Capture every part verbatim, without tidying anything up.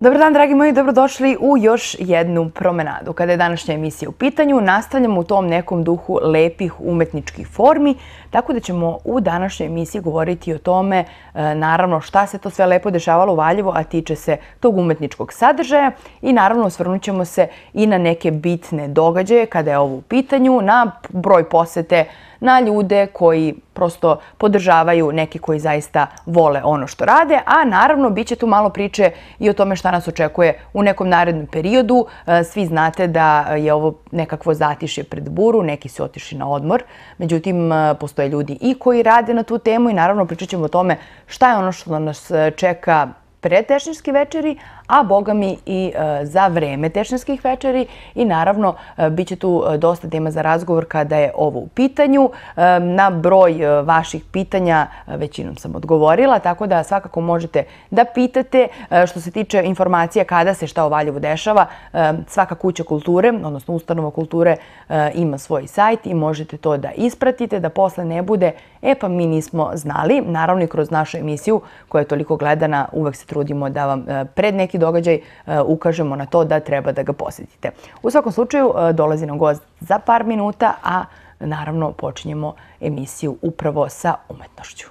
Dobar dan, dragi moji, dobrodošli u još jednu promenadu. Kada je današnja emisija u pitanju, nastavljamo u tom nekom duhu lepih umetničkih formi, tako da ćemo u današnjoj emisiji govoriti o tome, naravno, šta se to sve lepo dešavalo u Valjevu, a tiče se tog umetničkog sadržaja i naravno osvrnut ćemo se i na neke bitne događaje kada je ovo u pitanju, na broj posete, na ljude koji prosto podržavaju, neki koji zaista vole ono što rade, a naravno bit će tu malo priče i o tome šta nas očekuje u nekom narednom periodu. Svi znate da je ovo nekakvo zatišje pred buru, neki su otišli na odmor, međutim postoje ljudi i koji rade na tu temu i naravno pričat ćemo o tome šta je ono što nas čeka pred Tešnjevske večeri, a boga mi i za vreme Tešnjevskih večeri i naravno bit će tu dosta tema za razgovor kada je ovo u pitanju. Na broj vaših pitanja većinom sam odgovorila, tako da svakako možete da pitate. Što se tiče informacija kada se šta u Valjevu dešava, svaka kuća kulture, odnosno ustanova kulture ima svoj sajt i možete to da ispratite, da posle ne bude e pa mi nismo znali. Naravno i kroz našu emisiju koja je toliko gledana uvek se trudimo da vam pred neki događaj ukažemo na to da treba da ga posjetite. U svakom slučaju dolazi nam gost za par minuta, a naravno počinjemo emisiju upravo sa umetnošću.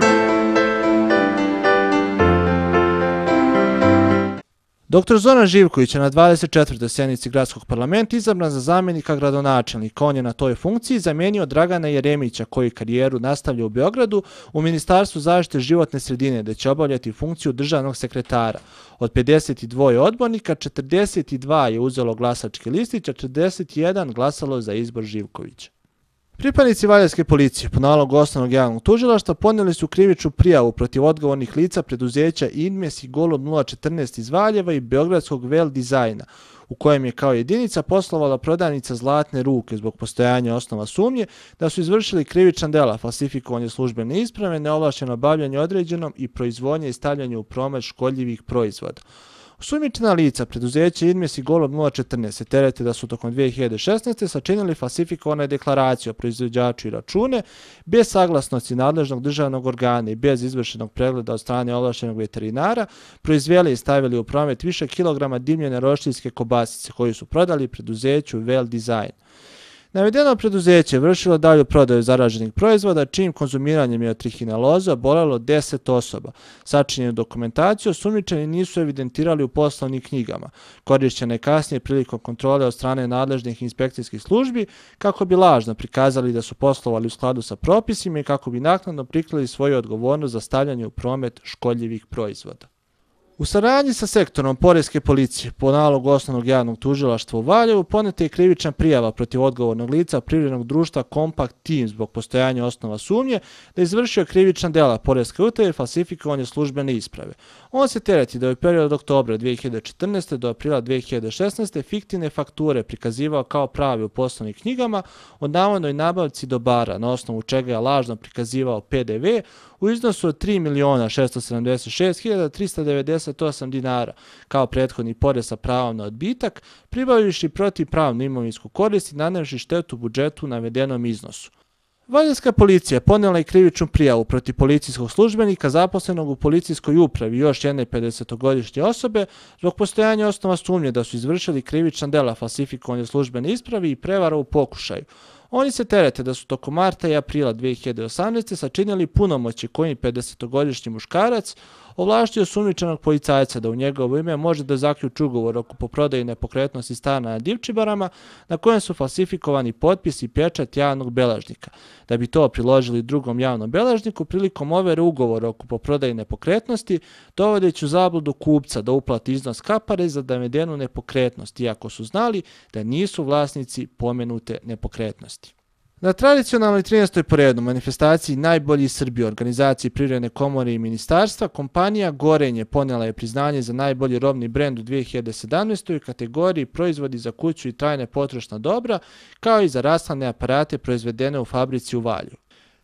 Doktor Zoran Živković je na dvadeset četvrtoj sjednici Gradskog parlamenta izabran za zamjenika gradonačelnika. On je na toj funkciji zamenio Dragana Jeremića, koji karijeru nastavlja u Beogradu u Ministarstvu zaštite životne sredine, gde će obavljati funkciju državnog sekretara. Od pedeset dva odbornika, četrdeset dva je uzelo glasački listić, a četrdeset jedan glasalo za izbor Živkovića. Pripadnici Valjevske policije po nalogu Osnovnog javnog tužilaštva podnijeli su krivičnu prijavu protiv odgovornih lica preduzeća Inmes i Golub nula četrnaest iz Valjeva i Beogradskog Vel dizajna, u kojem je kao jedinica poslovala prodavnica Zlatne ruke zbog postojanja osnova sumnje da su izvršili krivična dela falsifikovanje službene isprave, neovlašćeno bavljanje određenom i proizvodnje i stavljanje u promet škodljivih proizvoda. Osumnjičena lica preduzeća Inmes i Golub nula četrnaest se terete da su tokom dve hiljade šesnaeste. sačinili falsifikovane deklaracije o proizvođaču i račune bez saglasnosti nadležnog državnog organa i bez izvršenog pregleda od strane ovlašćenog veterinara, proizveli i stavili u promet više kilograma dimljene roštilske kobasice koju su prodali preduzeću Vel dizajn. Navedeno preduzeće je vršilo dalju prodaju zaraženih proizvoda, čijim konzumiranjem je od trihinaloza bolelo deset osoba. Sačinjenu dokumentaciju osumnjičeni nisu evidentirali u poslovnim knjigama. Korišćena je kasnije prilikom kontrole od strane nadležnih inspekcijskih službi kako bi lažno prikazali da su poslovali u skladu sa propisima i kako bi naknadno prikrili svoju odgovornost za stavljanje u promet škodljivih proizvoda. U saradnji sa sektorom Poreske policije po nalogu Osnovnog javnog tužilaštva u Valjevu podneta je krivična prijava protiv odgovornog lica privrednog društva Compact Team zbog postojanja osnova sumnje da je izvršio krivična dela poreske utaje i falsifikovanje službene isprave. On se tereti da je u periodu od oktobra dve hiljade četrnaeste. do aprila dve hiljade šesnaeste. fiktivne fakture prikazivao kao pravi u poslovnim knjigama o navodnoj nabavci dobara, na osnovu čega je lažno prikazivao pe de ve u iznosu od tri miliona šesto sedamdeset šest hiljada trista devedeset osam dinara, kao prethodni porez sa pravom na odbitak, pribavivši protivpravnu imovinsku korist i nanevši štetu budžetu u navedenom iznosu. Valjevska policija podnijela je krivičnu prijavu protiv policijskog službenika zaposlenog u policijskoj upravi i još jedne pedesetogodišnje osobe zbog postojanja osnova sumnje da su izvršili krivična dela falsifikovanje službene isprave i prevara u pokušaju. Oni se terete da su tokom marta i aprila dve hiljade osamnaeste. sačinili punomoćje kojim pedesetogodišnji muškarac ovlaštio osumnjičenog policajca da u njegovo ime može da zaključi ugovor o kupoprodaji nepokretnosti stana na Divčibarama na kojem su falsifikovani potpis i pečat javnog beležnika, da bi to priložili drugom javnom beležniku prilikom overe ugovora o kupoprodaji nepokretnosti, dovodeći u zabludu kupca da uplati iznos kapare za navedenu nepokretnost, iako su znali da nisu vlasnici pomenute nepokretnosti. Na tradicionalnoj trinaestoj po redu manifestaciji Najbolji Srbije organizaciji Privredne komore i ministarstva, kompanija Gorenje podnijela je priznanje za najbolji robni brend u dve hiljade sedamnaestoj. u kategoriji proizvodi za kuću i trajne potrošna dobra, kao i za rashladne aparate proizvedene u fabrici u Valjevu.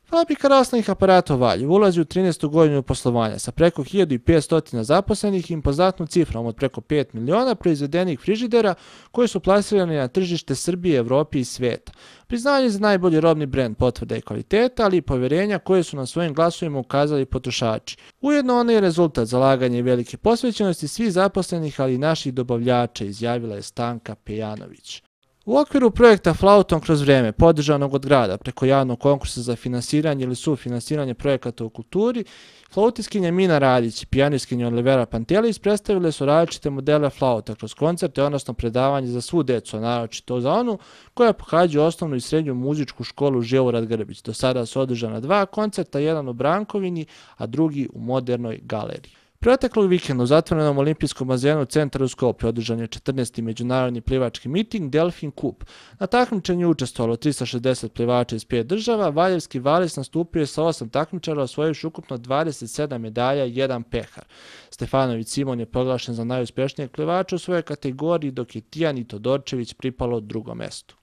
Fabrika rashladnih aparata u Valjevu ulazi u trinaestu godinu poslovanja sa preko hiljadu petsto zaposlenih i impozantnom cifrom od preko pet miliona proizvedenih frižidera koji su plasirani na tržište Srbije, Evrope i sveta. Priznanje za najbolji robni brend potvrda i kvaliteta, ali i poverenja koje su na svojim glasovima ukazali potrošači. Ujedno ono je rezultat zalaganja i velike posvećenosti svih zaposlenih, ali i naših dobavljača, izjavila je Stanka Pejanović. U okviru projekta Flautom kroz vreme, podržanog od grada preko javnog konkursa za finansiranje ili sufinansiranje projekata u kulturi, flautiskinja Mina Radić i pijaniskinja Olivera Pantelis predstavile su različite modele flauta kroz koncerte, odnosno predavanje za svu decu, a naročito za onu koja pohađa osnovnu i srednju muzičku školu Živorad Grbić. Do sada su održana dva koncerta, jedan u Brankovini, a drugi u Modernoj galeriji. Proteklog vikenda u zatvorenom olimpijskom bazenu Centar u Skoplju održan je četrnaesti međunarodni plivački miting Delfin Cup. Na takmičenju je učestvovalo trista šezdeset plivača iz pet država. Valjevski Valis nastupio je sa osam takmičara, osvojivši ukupno dvadeset sedam medalja i jedan pehar. Stefanović Simon je proglašen za najuspješnijeg plivača u svojoj kategoriji, dok je Tijani Todorčević pripalo drugo mesto.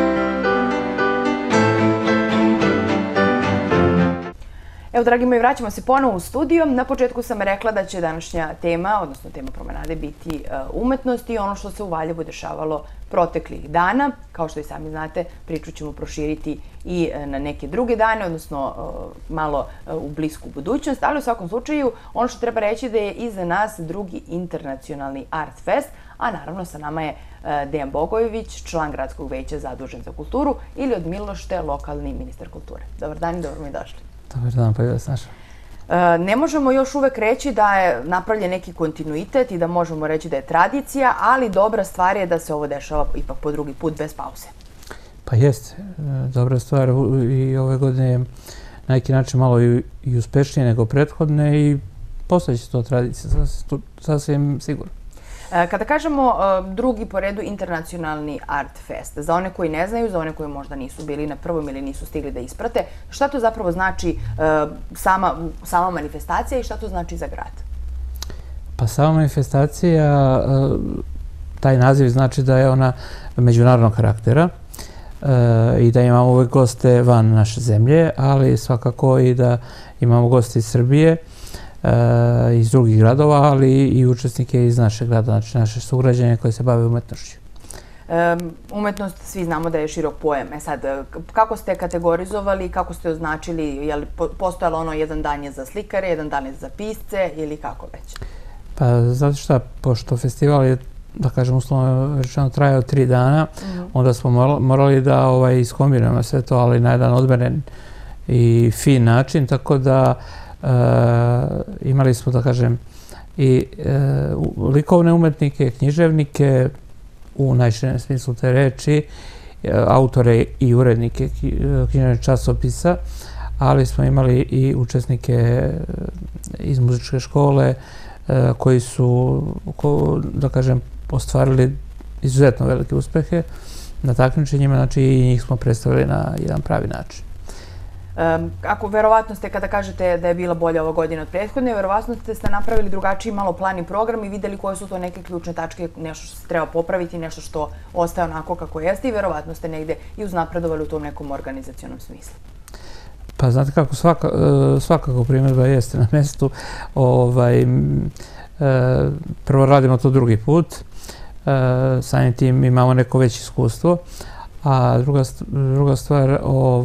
Evo, dragi moji, vraćamo se ponovo u studio. Na početku sam rekla da će današnja tema, odnosno tema promenade, biti umetnost i ono što se u Valjevu dešavalo proteklih dana. Kao što i sami znate, priču ćemo proširiti i na neke druge dane, odnosno malo u blisku budućnost, ali u svakom slučaju ono što treba reći da je iza nas drugi internacionalni Art Fest, a naravno sa nama je Dejan Bogojević, član gradskog veća zadužen za kulturu, ili od Milošte, lokalni ministar kulture. Dobar dan i dobro mi došli. Dobar dan, pa i vas naša. Ne možemo još uvek reći da je napravljen neki kontinuitet i da možemo reći da je tradicija, ali dobra stvar je da se ovo dešava ipak po drugi put bez pauze. Pa jeste, dobra stvar i ove godine je na neki način malo i uspešnije nego prethodne i postojeće to tradicija, sasvim sigurno. Kada kažemo drugi po redu internacionalni Art Fest, za one koji ne znaju, za one koji možda nisu bili na prvom ili nisu stigli da isprate, šta to zapravo znači sama manifestacija i šta to znači za grad? Pa sama manifestacija, taj naziv znači da je ona međunarodnog karaktera i da imamo uvek goste van naše zemlje, ali svakako i da imamo goste iz Srbije, iz drugih gradova, ali i učesnike iz našeg grada, znači naše sugrađane koje se bave umetnošću. Umetnost, svi znamo da je širok pojam. E sad, kako ste kategorizovali, kako ste označili, je li postojalo ono jedan dan je za slikare, jedan dan je za pisce ili kako već? Pa, znate šta, pošto festival je, da kažem, uslovno rečeno trajao tri dana, onda smo morali da iskombinujemo sve to, ali na jedan odmeren i fin način, tako da imali smo, da kažem, i likovne umetnike, književnike, u najširem smislu te reči, autore i urednike književnih časopisa, ali smo imali i učesnike iz muzičke škole koji su, da kažem, ostvarili izuzetno velike uspehe na takmičenjima, znači i njih smo predstavili na jedan pravi način. Ako verovatno ste, kada kažete da je bila bolja ova godina od prethodne, verovatno ste napravili drugačiji malo plan i program i videli koje su to neke ključne tačke, nešto što se treba popraviti, nešto što ostaje onako kako jeste i verovatno ste negde i uznapredovali u tom nekom organizacionom smislu. Pa znate kako, svakako primjedba jeste na mestu. Prvo radimo to drugi put, samim tim imamo neko veće iskustvo, a druga stvar,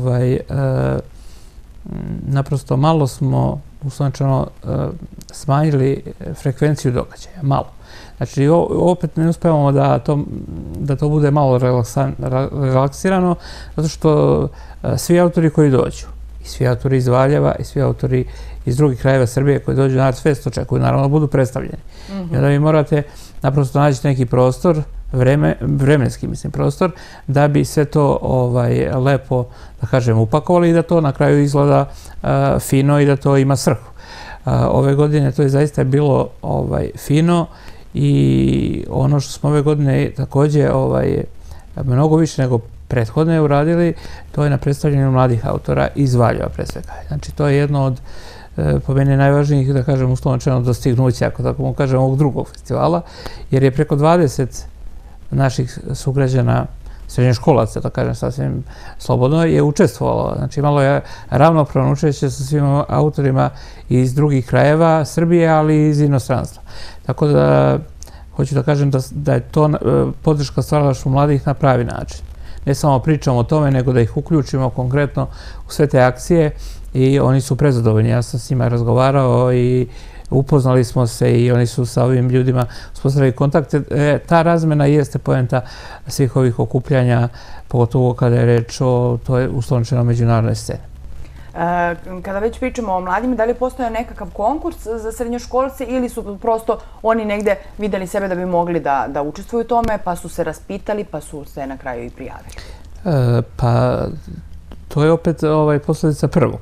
naprosto malo smo uslovno smanjili frekvenciju događaja, malo. Znači, opet ne uspevamo da to bude malo relaksirano, zato što svi autori koji dođu, i svi autori iz Valjeva, i svi autori iz drugih krajeva Srbije koji dođu na Art Fest očekuju, naravno, budu predstavljeni. I onda vi morate naprosto naći neki prostor, vremenski, mislim, prostor, da bi sve to lepo, da kažem, upakovali i da to na kraju izgleda fino i da to ima svrhu. Ove godine to je zaista bilo fino i ono što smo ove godine takođe mnogo više nego prethodne uradili, to je na predstavljanju mladih autora iz Valjeva, pre svega. Znači, to je jedno od, po meni, najvažnijih, da kažem, uslovno dostignuća, ako tako mu kažem, ovog drugog festivala, jer je preko dvadeset naših sugrađana srednjoškolaca, da kažem sasvim slobodno, je učestvovalo. Znači imalo je ravnopravno učešće sa svim autorima iz drugih krajeva Srbije, ali i iz inostranstva. Tako da hoću da kažem da je to podrška stvaralaštvu mladih na pravi način. Ne samo pričamo o tome, nego da ih uključimo konkretno u sve te akcije i oni su prezadovoljni. Ja sam s njima razgovarao i upoznali smo se i oni su sa ovim ljudima uspostavili kontakte. Ta razmena jeste poenta svih ovih okupljanja, pogotovo kada je reč o toj uslovničenoj međunarodnoj sceni. Kada već pričamo o mladima, da li postoje nekakav konkurs za srednjoškolce ili su prosto oni negde videli sebe da bi mogli da učestvuju u tome, pa su se raspitali, pa su se na kraju i prijavili? Pa to je opet posledica prvog.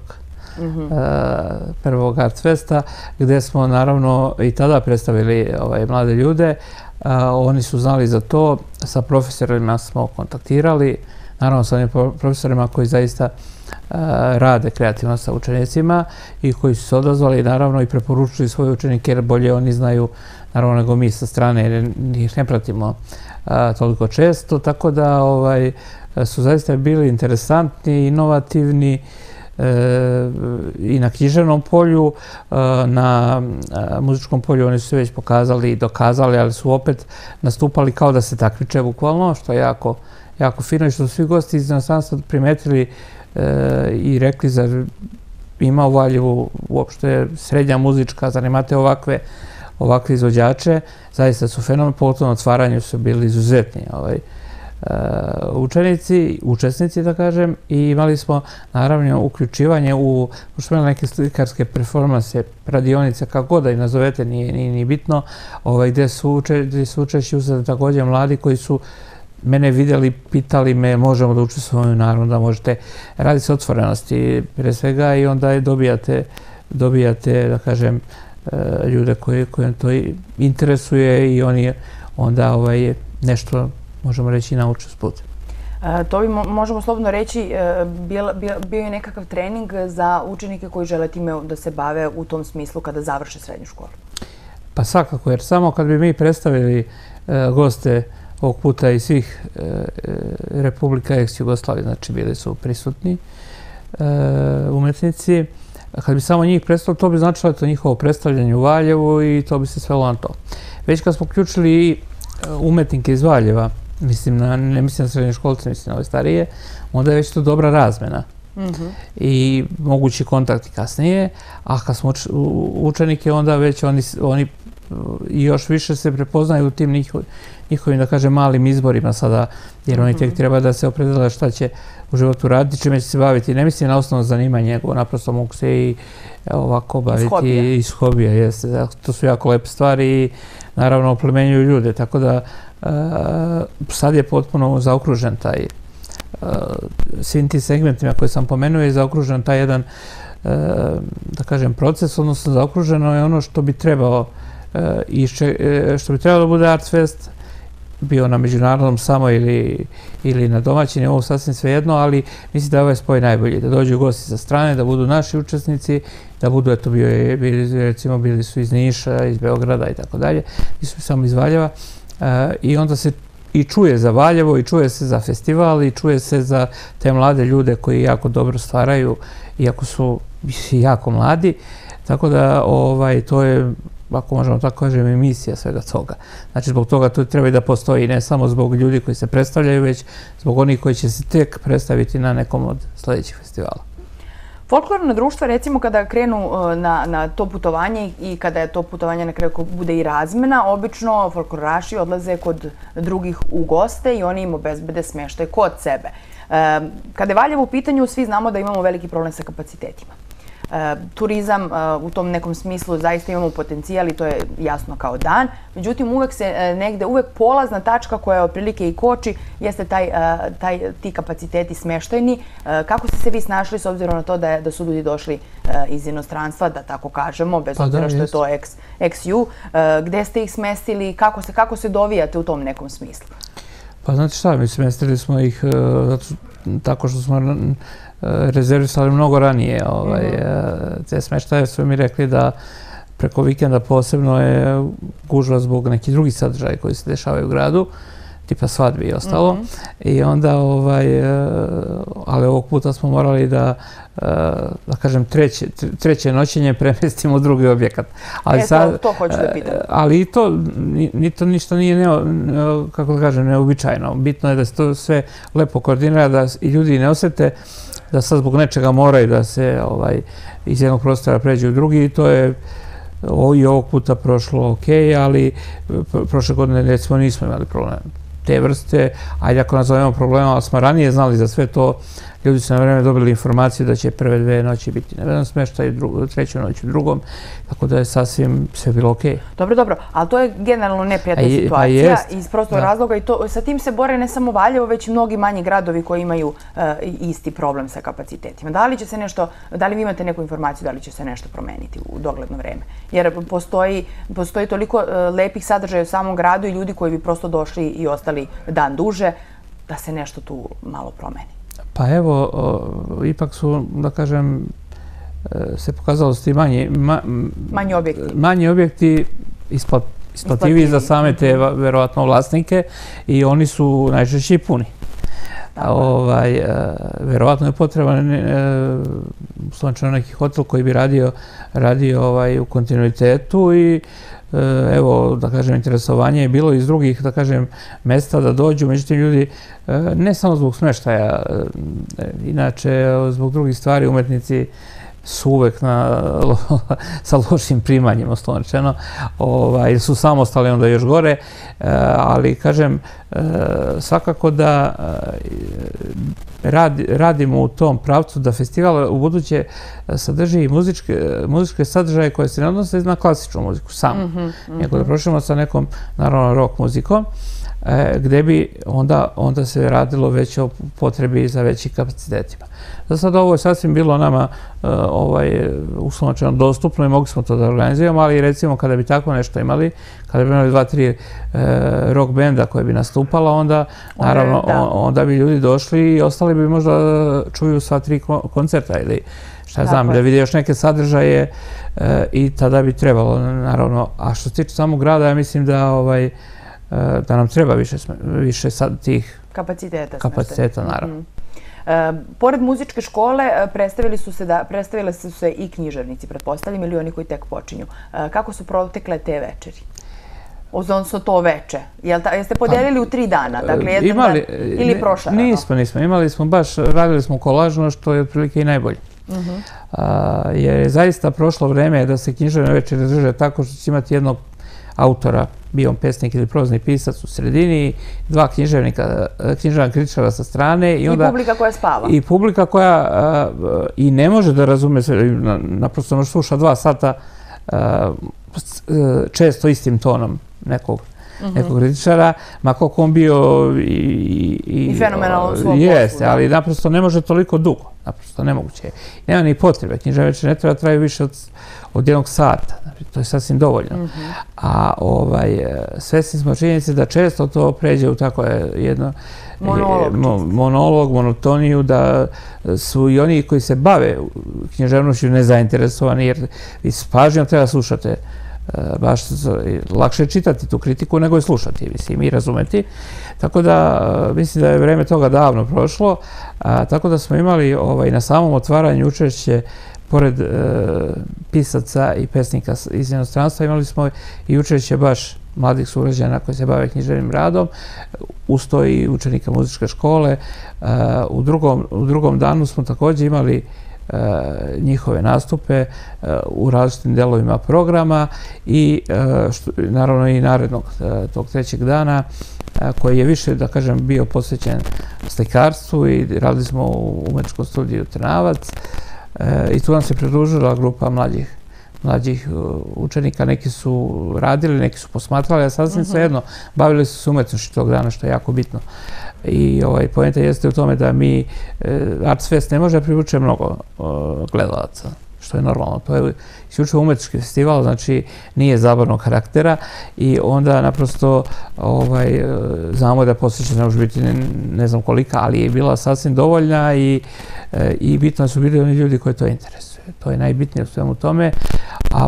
prvog Artfesta, gde smo naravno i tada predstavili mlade ljude. Oni su znali za to, sa profesorima smo kontaktirali, naravno sa onim profesorima koji zaista rade kreativno sa učenicima i koji su se odazvali naravno i preporučili svoje učenike jer bolje oni znaju naravno nego mi sa strane jer ih ne pratimo toliko često, tako da su zaista bili interesantni, inovativni i na književnom polju, na muzičkom polju oni su se već pokazali i dokazali, ali su opet nastupali kao da se takmiče bukvalno, što je jako, jako fino i što su svi gosti iz inostranstva primetili i rekli zar ima u Valjevu uopšte srednja muzička, zar imate ovakve ovakve izvođače, zaista su fenomen, pogotovo na otvaranju su bili izuzetni učenici, učesnici da kažem, i imali smo naravno uključivanje u, pošto imali neke slikarske performanse, radionice, kako god da ih nazovete, nije ni bitno, gde su učešći uzeli također mladi koji su mene vidjeli, pitali me, možemo da učestvujemo, naravno da možete. Radi se o otvorenosti pre svega i onda dobijate, dobijate, da kažem, ljude koje to interesuje i oni onda nešto, možemo reći, nauče s putem. To bi možemo slobodno reći, bio je nekakav trening za učenike koji žele time da se bave u tom smislu kada završe srednju školu? Pa svakako, jer samo kad bi mi predstavili goste ovog puta iz svih republika ex-Jugoslavije, znači bili su prisutni umetnici. Kad bi samo njih predstavili, to bi značilo to njihovo predstavljanje u Valjevu i to bi se svelo na to. Već kad smo uključili i umetnike iz Valjeva, mislim na, ne mislim na srednje školce, mislim na ove starije, onda je već to dobra razmena i mogući kontakti kasnije, a kad smo učenike, onda već oni još više se prepoznaju u tim njihovim, da kažem, malim izborima sada, jer oni tek treba da se opredele šta će u životu raditi, čime će se baviti. Ne mislim na osnovno zanimanje, nego naprosto mogu se i ovako baviti iz hobija. To su jako lepe stvari i naravno oplemenjuju ljude, tako da sad je potpuno zaokružen taj, svim tim segmentima koje sam pomenuo je zaokružen taj jedan, da kažem, proces, odnosno zaokruženo je ono što bi trebao i što bi trebalo da bude Artfest, bio na međunarodnom samo ili na domaćini, ovo sasvim svejedno, ali mislim da je ovaj spoj najbolji, da dođu gosti sa strane, da budu naši učesnici, da budu, eto, recimo bili su iz Niša, iz Beograda i tako dalje, nisu samo iz Valjeva, i onda se i čuje za Valjevo, i čuje se za festival, i čuje se za te mlade ljude koji jako dobro stvaraju, iako su jako mladi, tako da to je, ako možemo tako kažem, emisija svega toga. Znači, zbog toga to treba i da postoji, ne samo zbog ljudi koji se predstavljaju, već zbog onih koji će se tek predstaviti na nekom od sljedećih festivala. Folklorna društva, recimo, kada krenu na to putovanje i kada je to putovanje na kraju bude i razmena, obično folkloraši odlaze kod drugih u goste i oni im obezbede smještaj kod sebe. Kada je Valjevo u pitanju, svi znamo da imamo veliki problem sa kapacitetima. Turizam u tom nekom smislu zaista imamo potencijal i to je jasno kao dan. Međutim, uvek se negde, uvek polazna tačka koja je otprilike i koči jeste ti kapaciteti smeštajni. Kako ste se vi snašli s obzirom na to da su ljudi došli iz inostranstva, da tako kažemo, bez obzira što je to ex-ju? Gde ste ih smestili? Kako se dovijate u tom nekom smislu? Pa znate šta, mi smestili smo ih tako što smo rezervisali mnogo ranije te smeštaje, su mi rekli da preko vikenda posebno je gužva zbog nekih drugih sadržaja koji se dešavaju u gradu. tipa svadbi i ostalo. I onda, ali ovog puta smo morali da, da kažem, treće noćenje premestimo u drugi objekat. E, to hoću da pitam. Ali i to, ni to ništa nije, kako da kažem, neobičajno. Bitno je da se to sve lepo koordinira, da i ljudi ne osete da sad zbog nečega moraju da se iz jednog prostora pređe u drugi i to je i ovog puta prošlo ok, ali prošle godine recimo nismo imali problem te vrste, ajde ako nazovemo problema, ali smo ranije znali za sve to, ljudi su na vreme dobili informaciju da će prve dve noći biti na jednom smeštaju, treću noć u drugom, tako da je sasvim sve bilo ok. Dobro, dobro, ali to je generalno neprijatna situacija iz prostog razloga i sa tim se bore ne samo Valjevo, već i mnogi manji gradovi koji imaju isti problem sa kapacitetima. Da li će se nešto, da li vi imate neku informaciju da li će se nešto promeniti u dogledno vreme? Jer postoji toliko lepih sadržaja u samom gradu i ljudi koji bi prosto došli i ostali dan duže, da se nešto tu malo promeni. Pa evo, ipak su, da kažem, se pokazalo su ti manji objekti isplativiji za same te, verovatno, vlasnike i oni su najčešće i puni. Verovatno je potreban slučajno neki hotel koji bi radio u kontinuitetu i evo, da kažem, interesovanje je bilo iz drugih, da kažem, mesta da dođu, međutim ljudi, ne samo zbog smeštaja, inače zbog drugih stvari umetnici su uvek sa lošim primanjima, osnovno ili su samostali onda još gore, ali kažem, svakako da radimo u tom pravcu da festival u buduće sadrži i muzičke sadržaje koje se ne odnose na klasičnu muziku samo, nego da prošljamo sa nekom, naravno, rock muzikom, gde bi onda se radilo već o potrebi za većim kapacitetima. Za sad ovo je sasvim bilo nama uslovno dostupno i mogli smo to da organizujemo, ali recimo kada bi tako nešto imali, kada bi imali dva, tri rock benda koje bi nastupala, onda naravno onda bi ljudi došli i ostali bi možda čuju sva tri koncerta ili šta znam, da vide još neke sadržaje i tada bi trebalo, naravno. A što se tiče samog grada, ja mislim da da nam treba više sad tih kapaciteta, naravno. Pored muzičke škole predstavile su se i književnici, pretpostavljam, ili oni koji tek počinju. Kako su protekle te večeri? Odnosno to veče. Jeste podelili u tri dana? Dakle, jedan dan ili prošla? Nismo, nismo. Imali smo baš, radili smo kolažno, što je otprilike i najbolje. Jer je zaista prošlo vreme da se književne večeri drže tako što će imati jednog autora, bio on pesnik ili prozni pisac u sredini, dva književnika, književna kritičara sa strane. I publika koja spava. I publika koja i ne može da razume sve, naprosto ono sluša dva sata često istim tonom nekog nekog kritičara, ma koliko on bio i fenomenalno u svom poslu. Jeste, ali naprosto ne može toliko dugo. Naprosto nemoguće. Nema ni potrebe. Književne večeri ne treba traju više od jednog sata. To je sasvim dovoljno. A svesni smo činjenice da često to pređe u tako jedno monolog, monotoniju, da su i oni koji se bave književnošću nezainteresovani, jer s pažnjom treba slušati. Baš lakše je čitati tu kritiku nego je slušati, mislim, i razumeti. Tako da, mislim da je vreme toga davno prošlo, tako da smo imali na samom otvaranju učešće, pored pisaca i pesnika iz inostranstva, imali smo i učešće baš mladih sugrađana koji se bave književnim radom, uz to i učenika muzičke škole. U drugom danu smo također imali njihove nastupe u različitim delovima programa i naravno i narednog tog trećeg dana koji je više, da kažem, bio posvećen slikarstvu i radili smo u umetničkom studiju Trnavac i tu nam se pridružila grupa mlađih mlađih učenika, neki su radili, neki su posmatrali, a sasvim svejedno bavili su se umetnošću tog dana, što je jako bitno. I poenta jeste u tome da mi, Artsfest ne može privući mnogo gledalaca, što je normalno. To je isključivo umetnički festival, znači nije zabavnog karaktera i onda naprosto znamo da posjeća ne može biti ne znam kolika, ali je bila sasvim dovoljna i bitno su bili oni ljudi koji to interesuje. To je najbitnije u svemu tome, a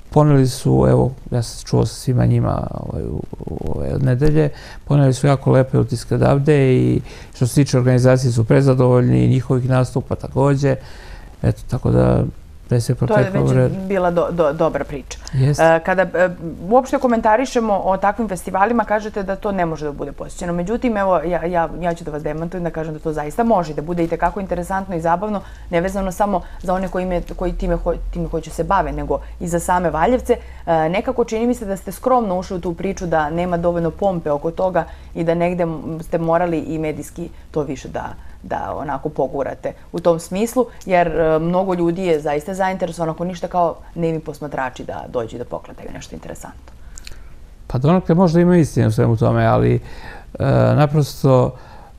poneli su, evo, ja sam čuo sa svima njima ove nedelje, poneli su jako lepe utiske odavde i što se tiče organizacije su prezadovoljni i njihovih nastupa takođe. Eto, tako da to je već bila dobra priča. Kada uopšte komentarišemo o takvim festivalima, kažete da to ne može da bude posjećeno. Međutim, evo, ja ću da vas demantujem da kažem da to zaista može, da bude i tekako interesantno i zabavno, nevezano samo za one koji time hoće se bave, nego i za same Valjevce. Nekako čini mi se da ste skromno ušli u tu priču, da nema dovoljno pompe oko toga i da negde ste morali i medijski to više da da onako pogurate u tom smislu, jer mnogo ljudi je zaista zainteresovano, ako ništa kao nemi posmatrači da dođu i da poklataju nešto interesantno. Pa donekle možda ima istine u svemu tome, ali naprosto,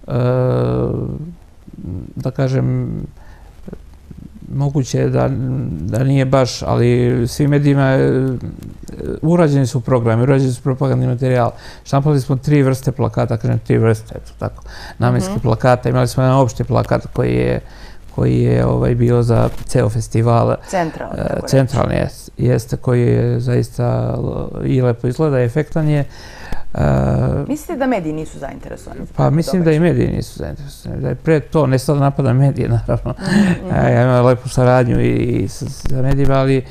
da kažem, moguće je da nije baš, ali svi medijima urađeni su programi, urađeni su propagandni materijal. Štampali smo tri vrste plakata, kažem tri vrste, eto tako, namenski plakata. Imali smo jedan opšti plakat koji je koji je bio za ceo festival. Centralni, tako reći. Centralni jeste, koji je zaista i lepo izgleda, efektan je. Mislite da mediji nisu zainteresovani? Pa mislim da i mediji nisu zainteresovani. Da je pre to, ne sad napadam medije, naravno. Ja imam lepu saradnju i sa medijima, ali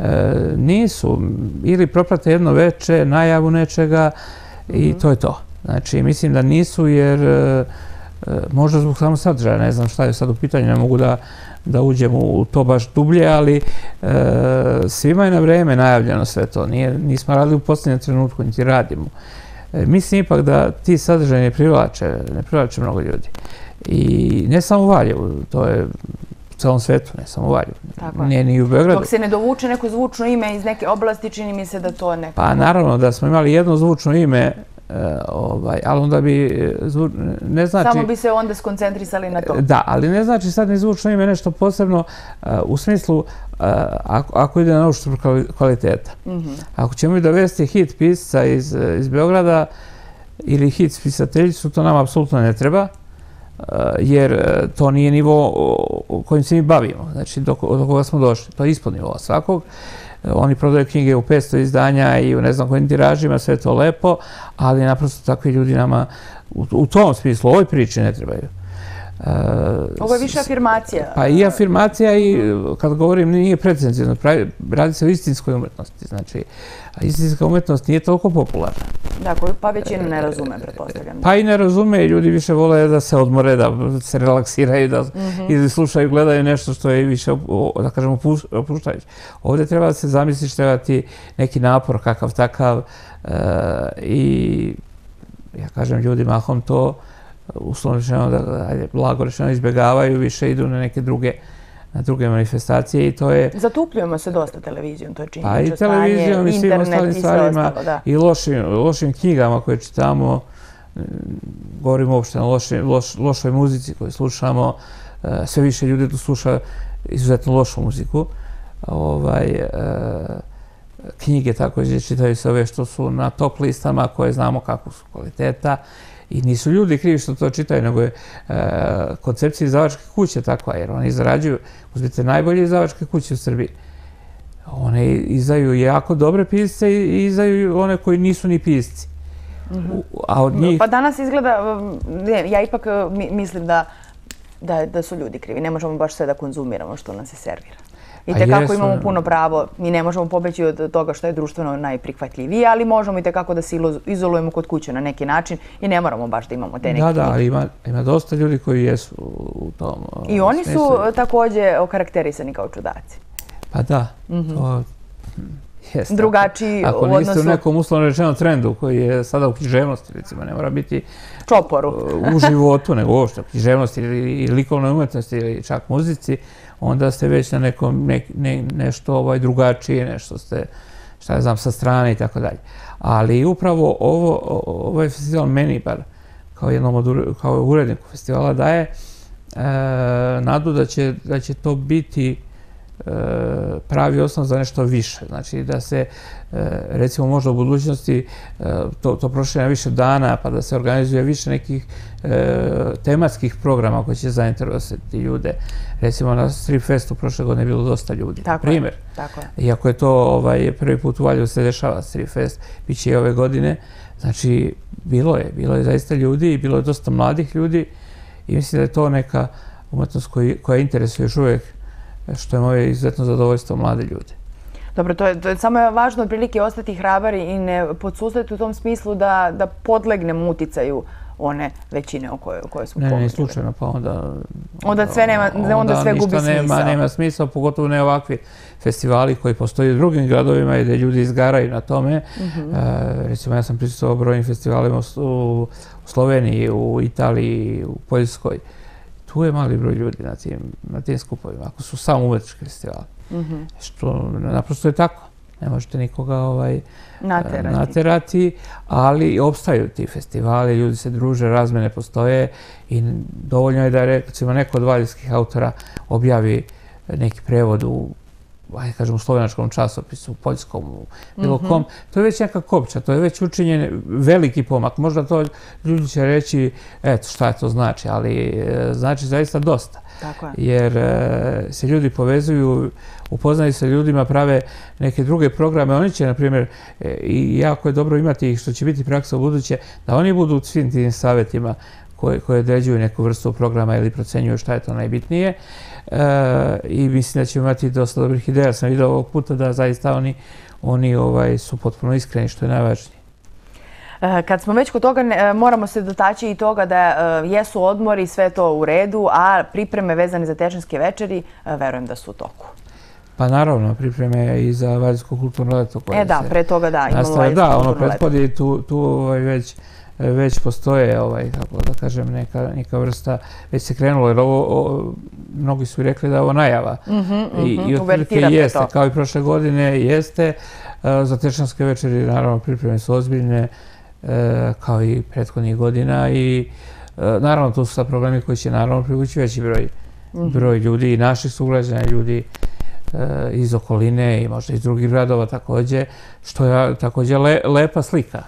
nisu. Ili proprate jedno veče, najavu nečega i to je to. Znači, mislim da nisu jer možda zbog samo sadržaja, ne znam šta je sad u pitanju, ne mogu da uđem u to baš dublje, ali svima je na vreme najavljeno sve to. Nismo radili u posljednjem trenutku, niti radimo. Mislim ipak da ti sadržaj ne privlače, ne privlače mnogo ljudi. I ne samo u Valjevu, to je u celom svetu, ne samo u Valjevu. Nije ni u Beogradu. Dok se ne dovuče neko zvučno ime iz neke oblasti, čini mi se da to neko... Pa naravno da smo imali jedno zvučno ime, ali onda bi, ne znači... Samo bi se onda skoncentrisali na to. Da, ali ne znači sad ni zvučno ime nešto posebno u smislu ako ide na naučnu kvaliteta. Ako ćemo i dovesti hit pisca iz Beograda ili hit spisateljicu, to nam apsolutno ne treba, jer to nije nivo kojim se mi bavimo, znači do koga smo došli. To je ispod nivoa svakog. Oni prodaju knjige u petsto izdanja i u ne znam kojim tiražima, sve to lepo, ali naprosto takvi ljudi nama u tom smislu, u ovoj priči ne trebaju. Ovo je više afirmacija. Pa i afirmacija i, kad govorim, nije precenzivno. Radi se o istinskoj umetnosti. Znači, istinska umetnost nije toliko popularna. Da, pa većina ne razume, pretpostavljam. Pa i ne razume i ljudi više vole da se odmore, da se relaksiraju, da slušaju, gledaju nešto što je više, da kažemo, opuštajuće. Ovdje treba da se zamisliš, treba ti neki napor, kakav takav. I, ja kažem, ljudi mahom to uslovno rečeno, da blago rečeno izbjegavaju, više idu na neke druge na druge manifestacije i to je... Zatupljujemo se dosta televizijom, to je činjenično stanje, internet i sve ostalo, da. Pa i televizijom i svim ostalim stvarima i lošim knjigama koje čitamo, govorimo uopšte na lošoj muzici koju slušamo, sve više ljudi tu sluša izuzetno lošu muziku. Knjige također čitaju se ove što su na top listama koje znamo kako su kvaliteta. I nisu ljudi krivi što to čitaju, nego je koncepcija izdavačke kuće takva, jer oni zarađuju, uzmite, najbolje izdavačke kuće u Srbiji. One izdaju jako dobre pisce i izdaju one koji nisu ni pisci. Pa danas izgleda, ja ipak mislim da su ljudi krivi. Ne možemo baš sve da konzumiramo što nam se servira. I tekako imamo puno pravo, mi ne možemo pobeći od toga što je društveno najprihvatljivije, ali možemo i tekako da se izolujemo kod kuće na neki način i ne moramo baš da imamo te neke knjige. Da, da, ali ima dosta ljudi koji jesu u tom smislu. I oni su također okarakterisani kao čudaci. Pa da, to jeste. Drugačiji u odnosu... Ako niste u nekom uslovno rečenom trendu koji je sada u književnosti, recimo, ne mora biti čoporu u životu, nego uopšte u književnosti ili likovnoj umetnosti ili čak muzici, onda ste već na nekom nešto drugačije, nešto ste, šta ja znam, sa strane i tako dalje. Ali upravo ovaj festival meni, bar kao jednom od kao uredniku festivala, daje nadu da će to biti pravi osnov za nešto više. Znači da se, recimo, možda u budućnosti to prošire na više dana, pa da se organizuje više nekih tematskih programa koji će zainteresovati ljude. Recimo na Strip Festu prošle godine je bilo dosta ljudi. Primjer. Iako je to prvi put u Valjevu se dešava Strip Fest, bit će i ove godine. Znači, bilo je, bilo je zaista ljudi i bilo je dosta mladih ljudi i mislim da je to neka umetnost koja interesuje još uvijek, što je moje izuzetno zadovoljstvo mlade ljude. Dobro, to je samo je važno otprilike ostati hrabar i ne podsustati u tom smislu da podlegnemo uticaju one većine o kojoj smo govorili. Ne, ne, slučajno, pa onda... Onda sve gubi smisao. Nema smisao, pogotovo ne ovakvi festivali koji postoji u drugim gradovima i gde ljudi izgaraju na tome. Recimo, ja sam prisustvovao brojnim festivalima u Sloveniji, u Italiji, u Poljskoj. Tu je mali broj ljudi na tim skupovima, ako su samo umetnički festivali. Što naprosto je tako. Ne možete nikoga naterati, ali opstaju ti festivali, ljudi se druže, razmene postoje i dovoljno je da, recimo, neko od valjevskih autora objavi neki prevod u, ajde kažem, u slovenačkom časopisu, u poljskom, u bilo kom. To je već neka kopča, to je već učinjen veliki pomak. Možda to ljudi će reći, eto, šta je to znači, ali znači zaista dosta. Jer se ljudi povezuju, upoznaju se ljudima, prave neke druge programe. Oni će, na primjer, i jako je dobro imati ih, što će biti praksa u buduće, da oni budu u svim tim savjetima koje određuju neku vrstu programa ili procenjuju šta je to najbitnije. I mislim da ćemo imati dosta dobrih ideja. Sam vidio ovog puta da zaista oni su potpuno iskreni, što je najvažnije. Kad smo već kod toga, moramo se dotaći i toga da jesu odmori, sve to u redu, a pripreme vezane za Tečanske večeri, verujem da su u toku. Pa naravno, pripreme i za Valjevsko kulturno leto. E da, pre toga da, imamo Valjevsko kulturno leto. Da, ono prethodi, tu već postoje, kako da kažem, neka vrsta, već se krenulo, jer ovo, mnogi su rekli da je ovo najava. I otprilike jeste, kao i prošle godine, jeste. Za Tečanske večeri, naravno, pripreme su ozbiljne, kao i prethodnih godina i naravno tu su sad problemi koji će naravno privući veći broj ljudi i naših sugrađana, ljudi iz okoline i možda iz drugih gradova također, što je također lepa slika.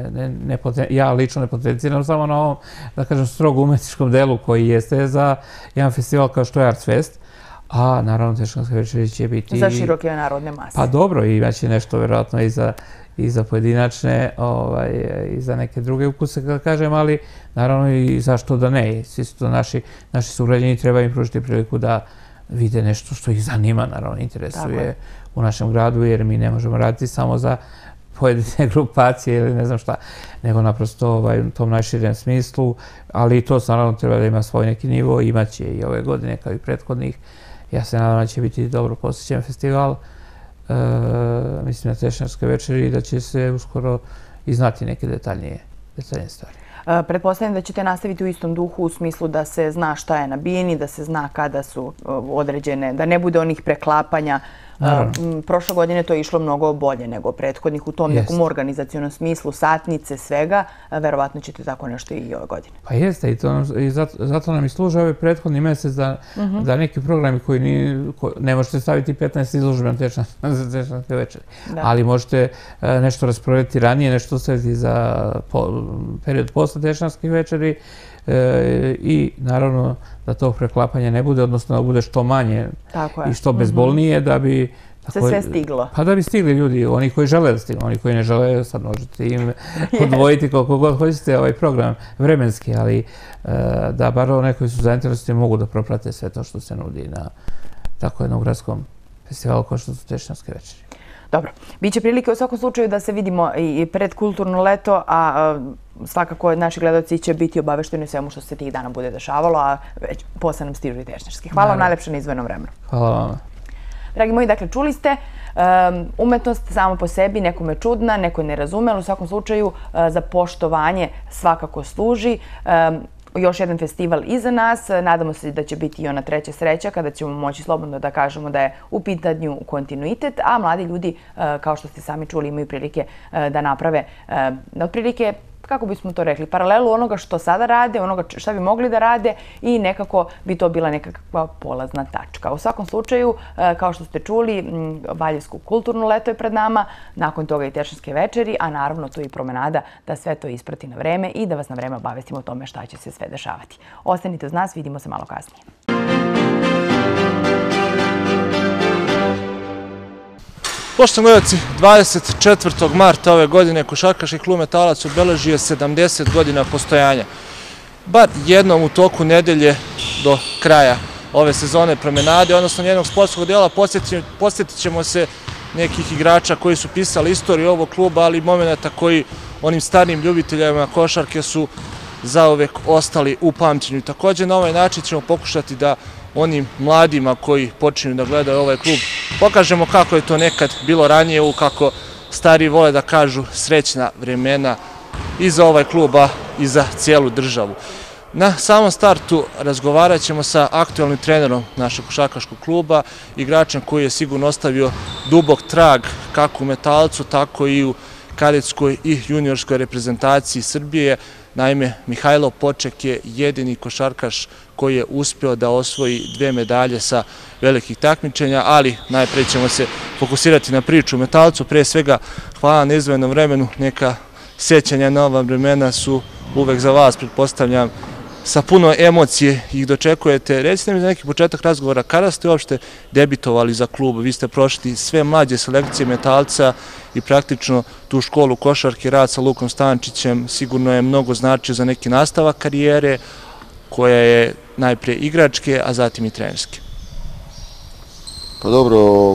Ja lično ne potenciram samo na ovom, da kažem, strogo umetničkom delu koji jeste za jedan festival kao što je Arts Fest, a naravno Tečanske večeri će biti... Za široke narodne mase. Pa dobro, i imaće nešto vjerojatno i za i za pojedinačne i za neke druge ukuse, kada kažem, ali naravno i zašto da ne. Svi su to naši sugrađani, treba im pružiti priliku da vide nešto što ih zanima, naravno, interesuje u našem gradu, jer mi ne možemo raditi samo za pojedine grupacije ili ne znam šta, nego naprosto u tom najširem smislu, ali i to naravno treba da ima svoj neki nivo, imaće i ove godine kao i prethodnih. Ja se nadam da će biti dobro posjećen festival, mislim na Tečanske večeri, i da će se uskoro i znati neke detaljnije stvari. Pretpostavljam da ćete nastaviti u istom duhu u smislu da se zna šta je na bini, da se zna kada su određene, da ne bude onih preklapanja. Prošle godine to je išlo mnogo bolje nego prethodnih u tom nekom organizacionom smislu, satnice, svega. Verovatno ćete tako nešto i ove godine. Pa jeste, i zato nam i služe ovaj prethodni mesec da neki programi koji ne možete staviti petnaest izložbe na Tečanske večeri, ali možete nešto rasporediti ranije, nešto ostaviti za period posle Tečanskih večeri i naravno da tog preklapanja ne bude, odnosno da bude što manje i što bezbolnije, da bi... Se sve stiglo. Pa da bi stigli ljudi, oni koji žele da stignu, oni koji ne žele, sad možete im odvojiti koliko god hoćete ovaj program vremenski, ali da bar oni koji su zainteresovani mogu da proprate sve to što se nudi na tako jednom gradskom festivalu kao što su Tečanske večeri. Dobro, bit će prilike u svakom slučaju da se vidimo i pred kulturno leto, a svakako naši gledalci će biti obavešteni svemu što se tih dana bude dešavalo, a već posle nam stižu i Tečanski. Hvala vam najlepše na izdvojenom vremenu. Hvala vam. Dragi moji, dakle, čuli ste, umetnost samo po sebi nekome čudna, neko ne razume, ali u svakom slučaju za poštovanje svakako služi. Još jedan festival iza nas. Nadamo se da će biti i ona treća sreća kada ćemo moći slobodno da kažemo da je u pitanju kontinuitet, a mladi ljudi, kao što ste sami čuli, imaju prilike da naprave, da otprilike kako bismo to rekli, paralelu onoga što sada rade, onoga šta bi mogli da rade i nekako bi to bila nekakva polazna tačka. U svakom slučaju, kao što ste čuli, Valjevsko kulturno leto je pred nama, nakon toga i Tešanske večeri, a naravno tu i promenada da sve to isprati na vreme i da vas na vreme obavestimo o tome šta će se sve dešavati. Ostanite uz nas, vidimo se malo kasnije. Poštovani gledalci, dvadeset četvrtog marta ove godine Košarkaški klub Metalac obeležio sedamdeset godina postojanja. Bar jednom u toku nedelje do kraja ove sezone promenade, odnosno njenog sportskog dela, posjetit ćemo se nekih igrača koji su pisali istoriju ovog kluba, ali i momenta koji onim starim ljubiteljima košarke su zauvek ostali u pamćenju. Također na ovaj način ćemo pokušati da onim mladima koji počinju da gledaju ovaj klub pokažemo kako je to nekad bilo ranije, u kako stari vole da kažu srećna vremena i za ovaj klub, a i za cijelu državu. Na samom startu razgovarat ćemo sa aktualnim trenerom našeg košarkaškog kluba, igračem koji je sigurno ostavio dubok trag kako u Metalcu, tako i u kadetskoj i juniorskoj reprezentaciji Srbije. Naime, Mihajlo Poček je jedini košarkaš koji je uspeo da osvoji dve medalje sa velikih takmičenja, ali najprej ćemo se fokusirati na priču u Metalcu. Pre svega, hvala na izdvojenom vremenu, neka sjećanja na ova vremena su uvek za vas, pretpostavljam, sa puno emocije ih dočekujete. Recite mi za neki početak razgovora, kada ste uopšte debitovali za klub? Vi ste prošli sve mlađe selekcije Metalca i praktično tu školu košarke, rad sa Lukom Stančićem sigurno je mnogo značio za neki nastavak karijere, koja je najprije igračke, a zatim i trenerske. Pa dobro,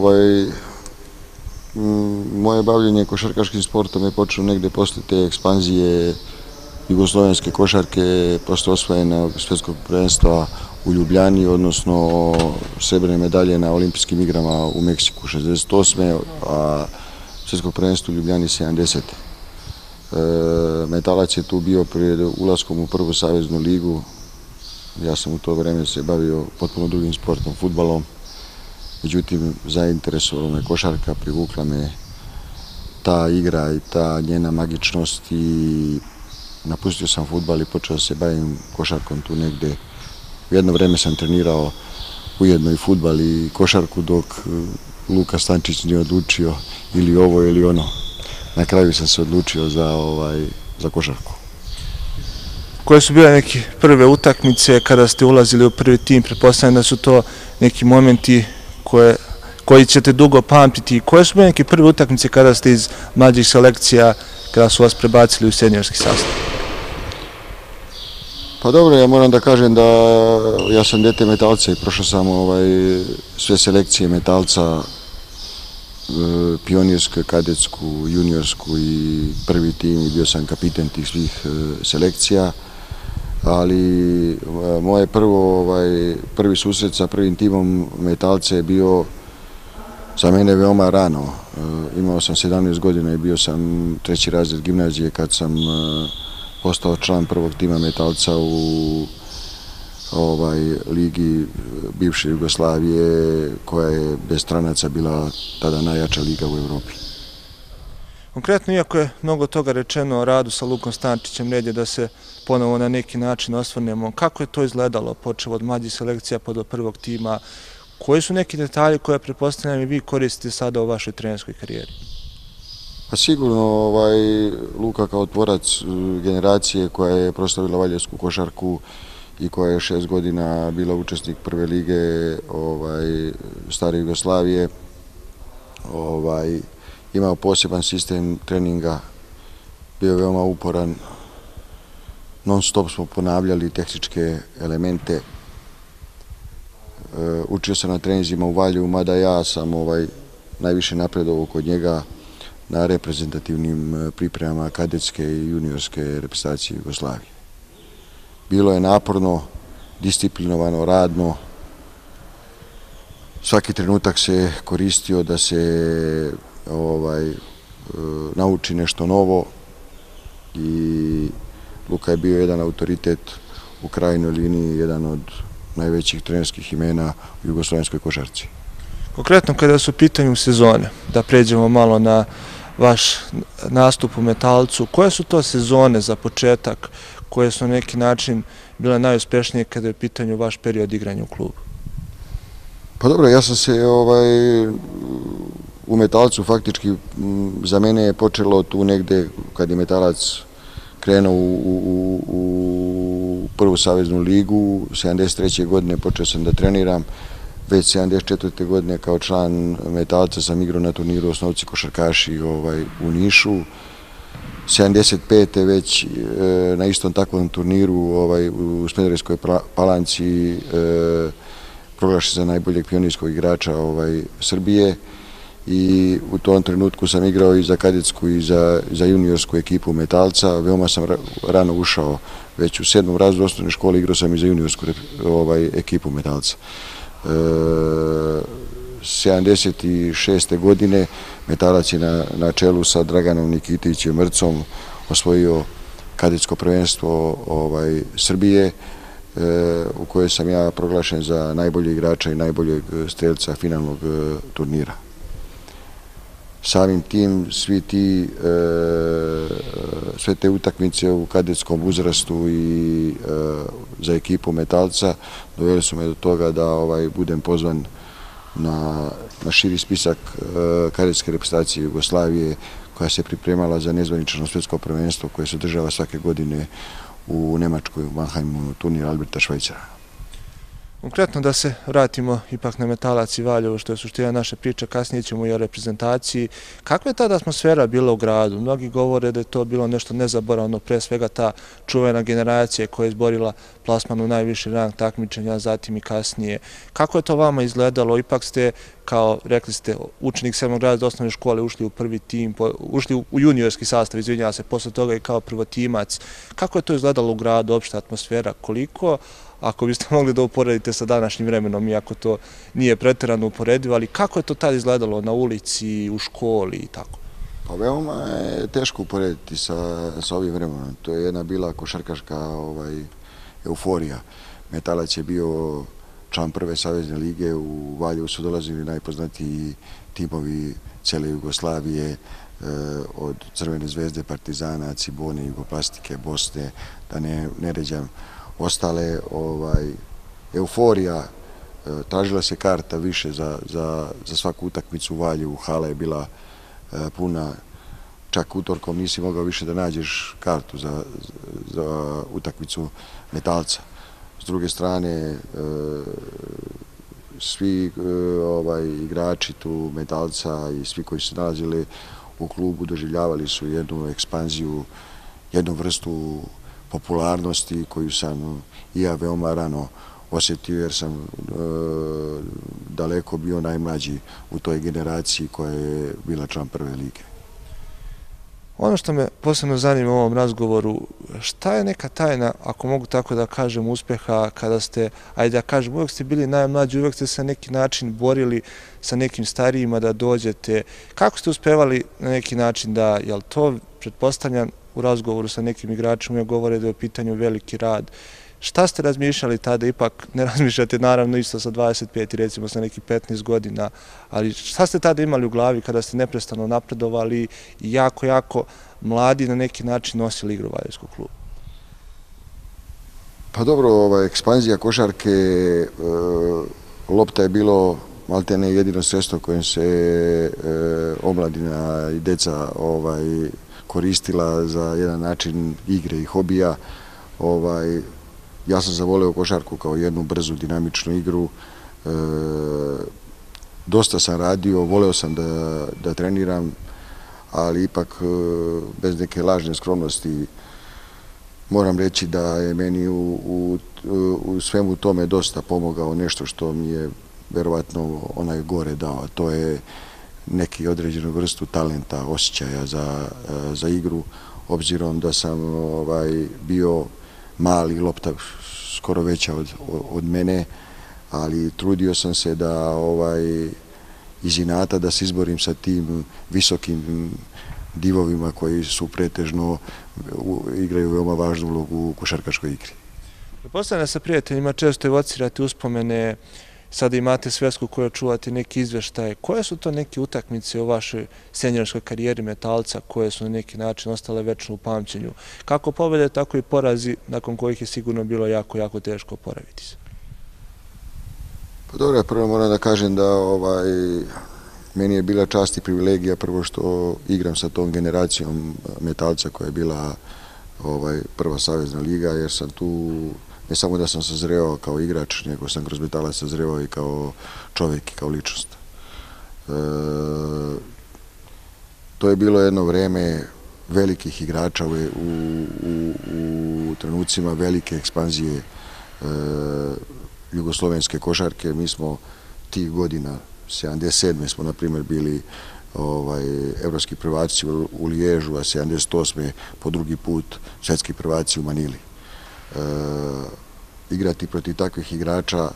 moje bavljenje košarkaškim sportom je počelo negde posle te ekspanzije jugoslovenske košarke, posle osvojena svjetskog prvenstva u Ljubljani, odnosno srebrne medalje na olimpijskim igrama u Meksiku šezdeset osme. a svjetskog prvenstva u Ljubljani sedamdesete. Metalac je tu bio pred ulaskom u prvu saveznu ligu. Ja sam u to vreme se bavio potpuno drugim sportom, fudbalom. Međutim, zainteresovala me košarka, privukla me ta igra i ta njena magičnost i napustio sam fudbal i počeo se bavim košarkom tu negde. U jedno vreme sam trenirao ujedno i fudbal i košarku, dok Luka Stančić nije odlučio ili ovo ili ono. Na kraju sam se odlučio za košarku. Koje su bile neke prve utakmice kada ste ulazili u prvi tim? Pretpostavljam da su to neki momenti koji ćete dugo pamtiti. Koje su bile neke prve utakmice kada ste iz mlađih selekcija, kada su vas prebacili u seniorski sastav? Pa dobro, ja moram da kažem da ja sam dete Metalca i prošao sam sve selekcije Metalca, pionirsku, kadetsku, juniorsku i prvi tim i bio sam kapiten tih svih selekcija, ali moje prvi susret sa prvim timom Metalca je bio za mene veoma rano. Imao sam sedamnaest godina i bio sam treći razred gimnazije kad sam postao član prvog tima Metalca u ligi bivše Jugoslavije, koja je bez stranaca bila tada najjača liga u Evropi. Konkretno, iako je mnogo toga rečeno o radu sa Lukom Stančićem, red je da se ponovo na neki način osvrnemo. Kako je to izgledalo, počeo od mlađih selekcija pa do prvog tima? Koji su neki detalji koje, pretpostavljam, i vi koristite sada u vašoj trenerskoj karijeri? Pa sigurno, Luka kao tvorac generacije koja je proslavila valjevsku košarku i koja je šest godina bila učesnik prve lige stare Jugoslavije, imao poseban sistem treninga, bio je veoma uporan, non stop smo ponavljali tehničke elemente. Učio sam na treninzima u Valjevu, mada ja sam najviše napredovao kod njega na reprezentativnim pripremama kadetske i juniorske reprezentacije Jugoslavije. Bilo je naporno, disciplinovano, radno. Svaki trenutak se koristio da se nauči nešto novo i Luka je bio jedan autoritet u krajnjoj liniji, jedan od najvećih trenerskih imena u jugoslovenskoj košarci. Konkretno, kada su u pitanju sezone, da pređemo malo na vaš nastup u Metalcu. Koje su to sezone za početak koje su na neki način bile najuspješnije kada je u pitanju vaš period igranja u klubu? Pa dobro, ja sam se ovaj, u Metalcu faktički za mene je počelo tu negde kad je Metalac krenuo u, u, u prvu saveznu ligu. sedamdeset treće godine počeo sam da treniram. Već sedamdeset četvrte godine kao član Metalca sam igrao na turniru osnovci košarkaši ovaj, u Nišu. sedamdeset pete već e, na istom takvom turniru ovaj, u Smederevskoj Palanci e, proglašen za najboljeg pionirskog igrača ovaj, Srbije i u tom trenutku sam igrao i za kadetsku i za, za juniorsku ekipu Metalca. Veoma sam rano ušao, već u sedmom razredu osnovne škole igrao sam i za juniorsku ovaj, ekipu Metalca. E, sedamdeset šeste godine Metalac je na, na čelu sa Draganom Nikitićem Mrcom osvojio kadetsko prvenstvo ovaj, Srbije, u kojoj sam ja proglašen za najboljeg igrača i najboljeg strelca finalnog turnira. Samim tim, svi ti, sve te utakmice u kadetskom uzrastu i za ekipu Metalca doveli su me do toga da ovaj, budem pozvan na, na širi spisak kadetske reprezentacije Jugoslavije koja se pripremala za nezvanično svjetsko prvenstvo koje se održava svake godine u Nemačkoj, u Mannheimu, turnir Alberta Švajcara. Konkretno da se vratimo ipak na Metalac i Valjevo, što je suština naše priče, kasnije ćemo i o reprezentaciji. Kakva je tada atmosfera bila u gradu? Mnogi govore da je to bilo nešto nezaboravno, pre svega ta čuvena generacija koja je izborila plasman u najviši rang takmičenja, zatim i kasnije. Kako je to vama izgledalo? Ipak ste, kao rekli ste, učenik sedmog razreda osnovne škole, ušli u prvi tim, ušli u juniorski sastav, izvinjava se, posle toga i kao prvotimac. Kako je to izgledalo u gradu, opšta atmosfera? Koliko? Ako biste mogli da uporedite sa današnjim vremenom, iako to nije preterano uporedivo, ali kako je to tad izgledalo na ulici, u školi i tako? Pa veoma je teško uporediti sa, sa ovim vremenom. To je jedna bila košarkaška ovaj, euforija. Metalac je bio član prve savezne lige, u Valjevu su dolazili najpoznatiji timovi cele Jugoslavije, e, od Crvene zvezde, Partizana, Cibone, Jugoplastike, Bosne, da ne, ne ređam ostale, ovaj, euforija, e, tražila se karta više za, za, za svaku utakmicu u Valjevu, hala je bila e, puna, čak utorkom nisi mogao više da nađeš kartu za, za utakmicu Metalca. S druge strane, e, svi e, ovaj, igrači tu Metalca i svi koji su nalazili u klubu doživljavali su jednu ekspanziju, jednu vrstu popularnosti koju sam i ja veoma rano osjetio jer sam e, daleko bio najmlađi u toj generaciji koja je bila član prve lige. Ono što me posebno zanima u ovom razgovoru, šta je neka tajna, ako mogu tako da kažem, uspeha kada ste, ajde da kažem, uvek ste bili najmlađi, uvek ste se na neki način borili sa nekim starijima da dođete. Kako ste uspevali na neki način da, jel to, pretpostavljam, u razgovoru sa nekim igračima govore da je u pitanju veliki rad. Šta ste razmišljali tada? Ipak ne razmišljate naravno isto sa dvadeset pet i recimo sa nekih petnaest godina, ali šta ste tada imali u glavi kada ste neprestano napredovali i jako, jako mladi na neki način nosili igru Valjevskog kluba? Pa dobro, ova ekspanzija košarke, e, lopta je bilo maltene jedino sredstvo kojim se e, omladina i deca ovaj, koristila za jedan način igre i hobija. Ovaj, ja sam zavoleo košarku kao jednu brzu, dinamičnu igru. E, dosta sam radio, voleo sam da, da treniram, ali ipak e, bez neke lažne skromnosti moram reći da je meni u, u, u svemu tome dosta pomogao nešto što mi je verovatno onaj gore dao, a to je neki određenu vrstu talenta, osjećaja za, za igru, obzirom da sam ovaj, bio mali, lopta skoro veća od, od mene, ali trudio sam se da ovaj, iz inata da se izborim sa tim visokim divovima koji su pretežno igraju veoma važnu ulogu u košarkaškoj igri. Pretpostavljam da sa prijateljima često evocirate uspomene sada imate svesku koja čuvate neki izveštaje. Koje su to neke utakmice u vašoj senjorskoj karijeri Metalca koje su na neki način ostale večno u pamćenju? Kako pobjede, tako i porazi nakon kojih je sigurno bilo jako, jako teško oporaviti se? Pa dobro, prvo moram da kažem da ovaj, meni je bila čast i privilegija prvo što igram sa tom generacijom Metalca koja je bila ovaj, prva savezna liga, jer sam tu, ne samo da sam sazreo kao igrač, nego sam kroz Metalac sazreo i kao čovjek i kao ličnost. E, to je bilo jedno vreme velikih igrača u, u, u trenucima velike ekspanzije e, jugoslovenske košarke. Mi smo tih godina, sedamdeset sedme smo na primjer bili ovaj, evropski prvaci u, u Liježu, a sedamdeset osme po drugi put svjetski prvaci u Manili. E, igrati protiv takvih igrača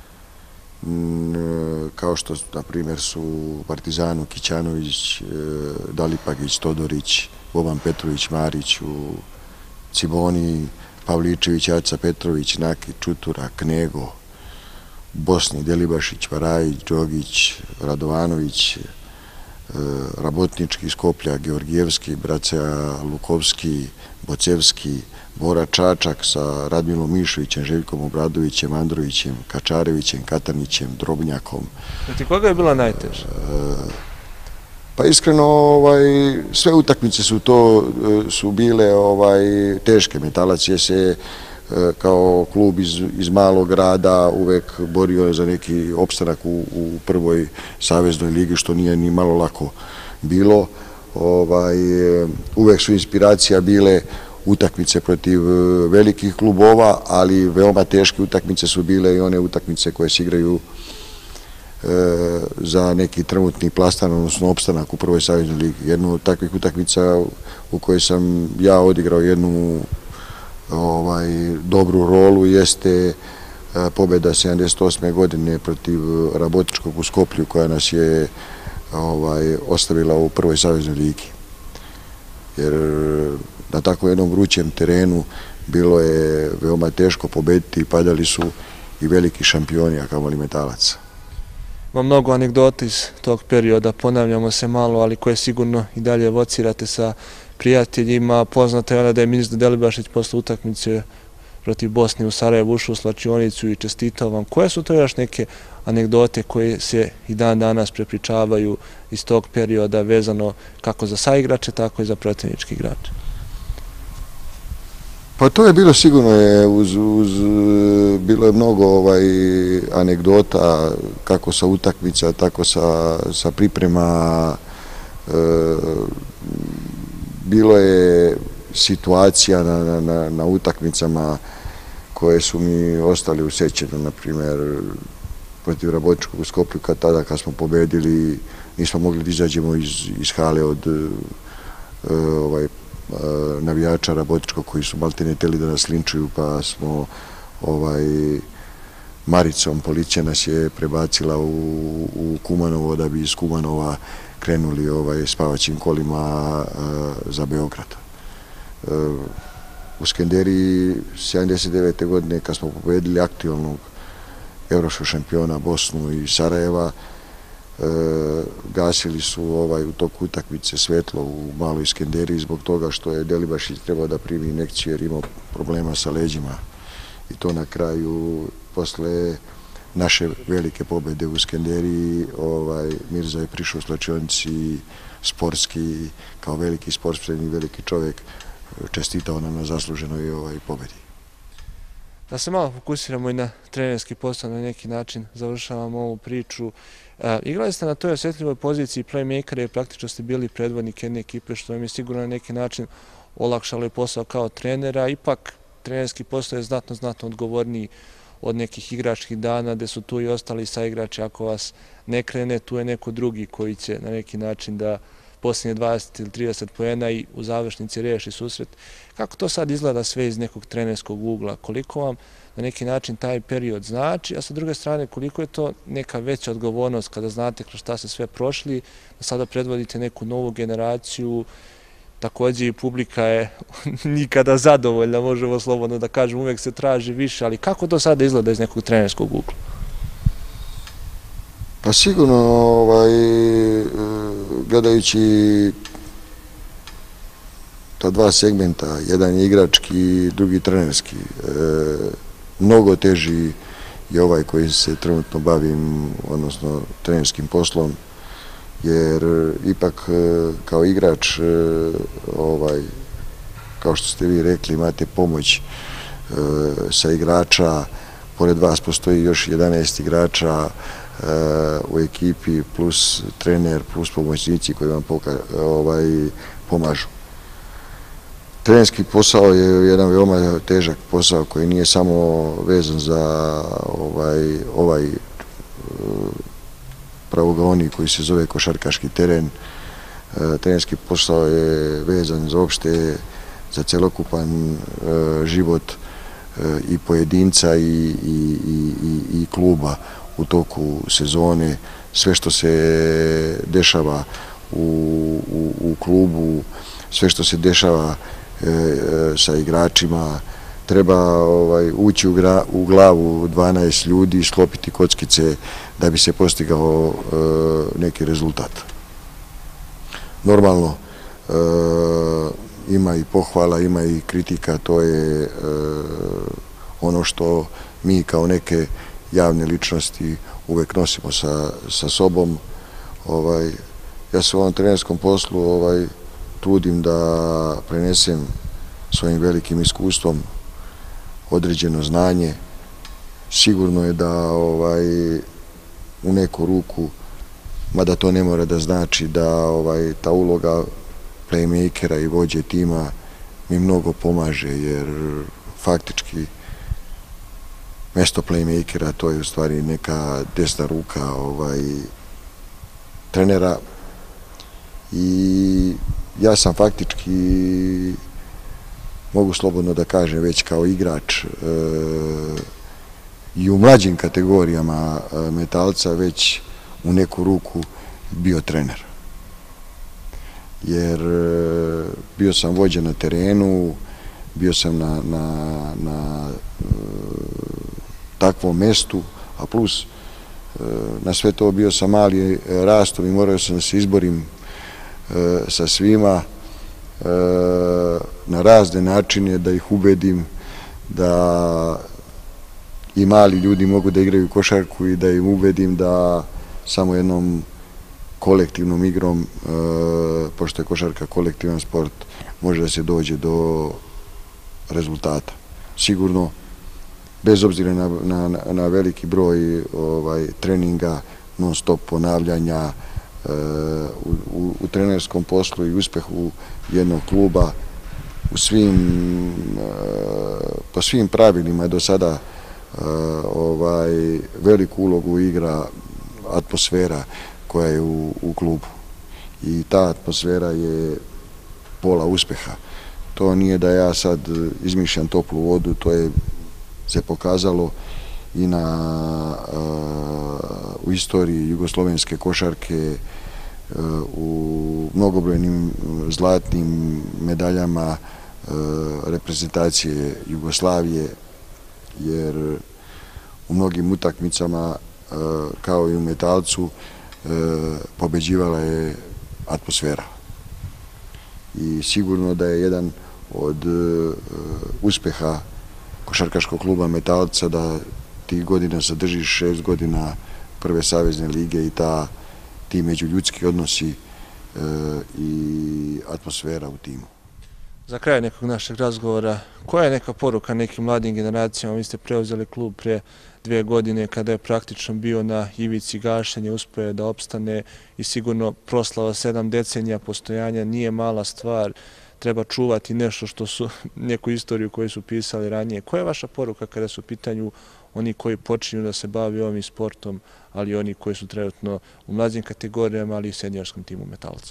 m, kao što na primjer su Partizanu, Kićanović, e, Dalipagić, Todorić, Boban Petrović, Marić, u Ciboni, Pavličević, Aca Petrović, Naki, Čutura, Knego, Bosni, Delibašić, Varajić, Đogić, Radovanović, Rabotnički, Skoplja, Georgijevski, Braća Lukovski, Bocevski, Bora Čačak sa Radmilom Mišovićem, Željkom Obradovićem, Androvićem, Kačarevićem, Katarnićem, Drobnjakom. Proti koga je bila najteža? Pa iskreno, ovaj, sve utakmice su to su bile ovaj, teške. Metalac je se kao klub iz, iz malog grada uvek borio za neki opstanak u, u prvoj saveznoj ligi, što nije ni malo lako bilo. Ovaj, uvek su inspiracija bile utakmice protiv velikih klubova, ali veoma teške utakmice su bile i one utakmice koje se igraju e, za neki trenutni plastan, odnosno opstanak u prvoj saveznoj ligi. Jednu od takvih utakmica u kojoj sam ja odigrao jednu ovaj, dobru rolu jeste pobjeda sedamdeset osme godine protiv Rabotničkog u Skoplju, koja nas je ovaj, ostavila u prvoj saveznoj ligi. Jer na tako jednom vrućem terenu bilo je veoma teško pobediti i padali su i veliki šampioni, a kamoli Metalac. Ima mnogo anegdota iz tog perioda, ponavljamo se malo, ali koje sigurno i dalje evocirate sa prijateljima. Poznata je ona da je ministar Delibašić posle utakmice protiv Bosne u Sarajevu ušao u slačionicu i čestitao vam. Koje su to još neke anegdote koje se i dan danas prepričavaju iz tog perioda vezano kako za saigrače, tako i za protivnički igrače? Pa to je bilo sigurno, je, uz, uz, bilo je mnogo ovaj, anegdota kako sa utakmica, tako sa, sa priprema. E, bilo je situacija na, na, na utakmicama koje su mi ostali u sjećanju, na primjer protiv Rabotničkog u Skoplju, kad tada kad smo pobedili nismo mogli da izađemo iz, iz hale od e, ovaj, navijača Rabotničkog koji su maltene teli da nas linčuju, pa smo ovaj, Maricom, policija nas je prebacila u, u Kumanovo da bi iz Kumanova krenuli ovaj, spavaćim kolima uh, za Beograd. Uh, u Skenderiji sedamdeset devete godine kad smo pobedili aktualnog evropskog šampiona Bosnu i Sarajeva, uh, gasili su ovaj, u toku utakmice svetlo u maloj Skenderiji zbog toga što je Delibašić trebao da primi injekciju jer imao problema sa leđima. I to na kraju, posle naše velike pobjede u Skenderiji, ovaj, Mirza je prišao u slačionici sportski, kao veliki sportstven i veliki čovjek, čestitao nam na zasluženoj ovaj, pobjedi. Da se malo fokusiramo i na trenerski posao, na neki način završavamo ovu priču. E, igrali ste na toj osjetljivoj poziciji playmakera i praktično ste bili predvodnik jedne ekipe, što vam je sigurno na neki način olakšalo i posao kao trenera. Ipak, trenerski posao je znatno, znatno odgovorniji od nekih igračkih dana, gde su tu i ostali saigrači. Ako vas ne krene, tu je neko drugi koji će na neki način da posljednje dvadeset ili trideset poena i u završnici reši susret. Kako to sad izgleda sve iz nekog trenerskog ugla? Koliko vam na neki način taj period znači, a sa druge strane koliko je to neka veća odgovornost kada znate kroz šta se sve prošli, da sada predvodite neku novu generaciju? Također i publika je nikada zadovoljna, možemo slobodno da kažem, uvek se traži više, ali kako to sada izgleda iz nekog trenerskog ugla? Pa sigurno, ovaj, gledajući ta dva segmenta, jedan je igrački, drugi trenerski, e, mnogo teži je ovaj koji se trenutno bavim, odnosno trenerskim poslom, jer ipak kao igrač, ovaj, kao što ste vi rekli, imate pomoć e, sa igrača, pored vas postoji još jedanaest igrača e, u ekipi, plus trener, plus pomoćnici koji vam poka, ovaj, pomažu. Trenerski posao je jedan veoma težak posao koji nije samo vezan za ovaj, ovaj pravogaoni koji se zove košarkaški teren. E, trenerski posao je vezan za opšte, za celokupan e, život e, i pojedinca i, i, i, i kluba u toku sezone. Sve što se dešava u, u, u klubu, sve što se dešava sa igračima, treba ovaj, ući u, gra, u glavu dvanaest ljudi i sklopiti kockice da bi se postigao e, neki rezultat. Normalno, e, ima i pohvala, ima i kritika, to je e, ono što mi kao neke javne ličnosti uvek nosimo sa, sa sobom. Ovaj, ja se u ovom trenerskom poslu ovaj, trudim da prenesem svojim velikim iskustvom određeno znanje. Sigurno je da ovaj, u neku ruku, mada to ne mora da znači da ovaj, ta uloga playmakera i vođe tima mi mnogo pomaže, jer faktički mesto playmakera to je u stvari neka desna ruka ovaj, trenera i ja sam faktički, mogu slobodno da kažem, već kao igrač e, i u mlađim kategorijama e, Metalca već u neku ruku bio trener. Jer e, bio sam vođa na terenu, bio sam na, na, na e, takvom mestu, a plus e, na sve to bio sam mali rastom i morao sam da se izborim sa svima na razne načine, da ih ubedim da i mali ljudi mogu da igraju košarku i da im ubedim da samo jednom kolektivnom igrom, pošto je košarka kolektivan sport, može da se dođe do rezultata. Sigurno, bez obzira na, na, na veliki broj ovaj, treninga, non stop ponavljanja, U, u, u trenerskom poslu i uspehu jednog kluba, u svim, po svim pravilima do sada ovaj, veliku ulogu igra atmosfera koja je u, u klubu. I ta atmosfera je pola uspeha. To nije da ja sad izmišljam toplu vodu, to je se pokazalo i na, u istoriji jugoslovenske košarke, u mnogobrojnim zlatnim medaljama reprezentacije Jugoslavije, jer u mnogim utakmicama, kao i u Metalcu, pobeđivala je atmosfera. I sigurno da je jedan od uspeha košarkaškog kluba Metalca da tih godina zadržiš šest godina prve savezne lige i ta, ti međuljudski odnosi e, i atmosfera u timu. Za kraj nekog našeg razgovora, koja je neka poruka nekim mladim generacijama? Vi ste preuzeli klub pre dve godine kada je praktično bio na ivici gašenja, uspeo je da opstane i sigurno proslava sedam decenija postojanja nije mala stvar. Treba čuvati nešto što su, neku istoriju koju su pisali ranije. Koja je vaša poruka kada su u pitanju oni koji počinju da se bavi ovim sportom, ali i oni koji su trenutno u mlađim kategorijama, ali i seniorskom timu Metalca?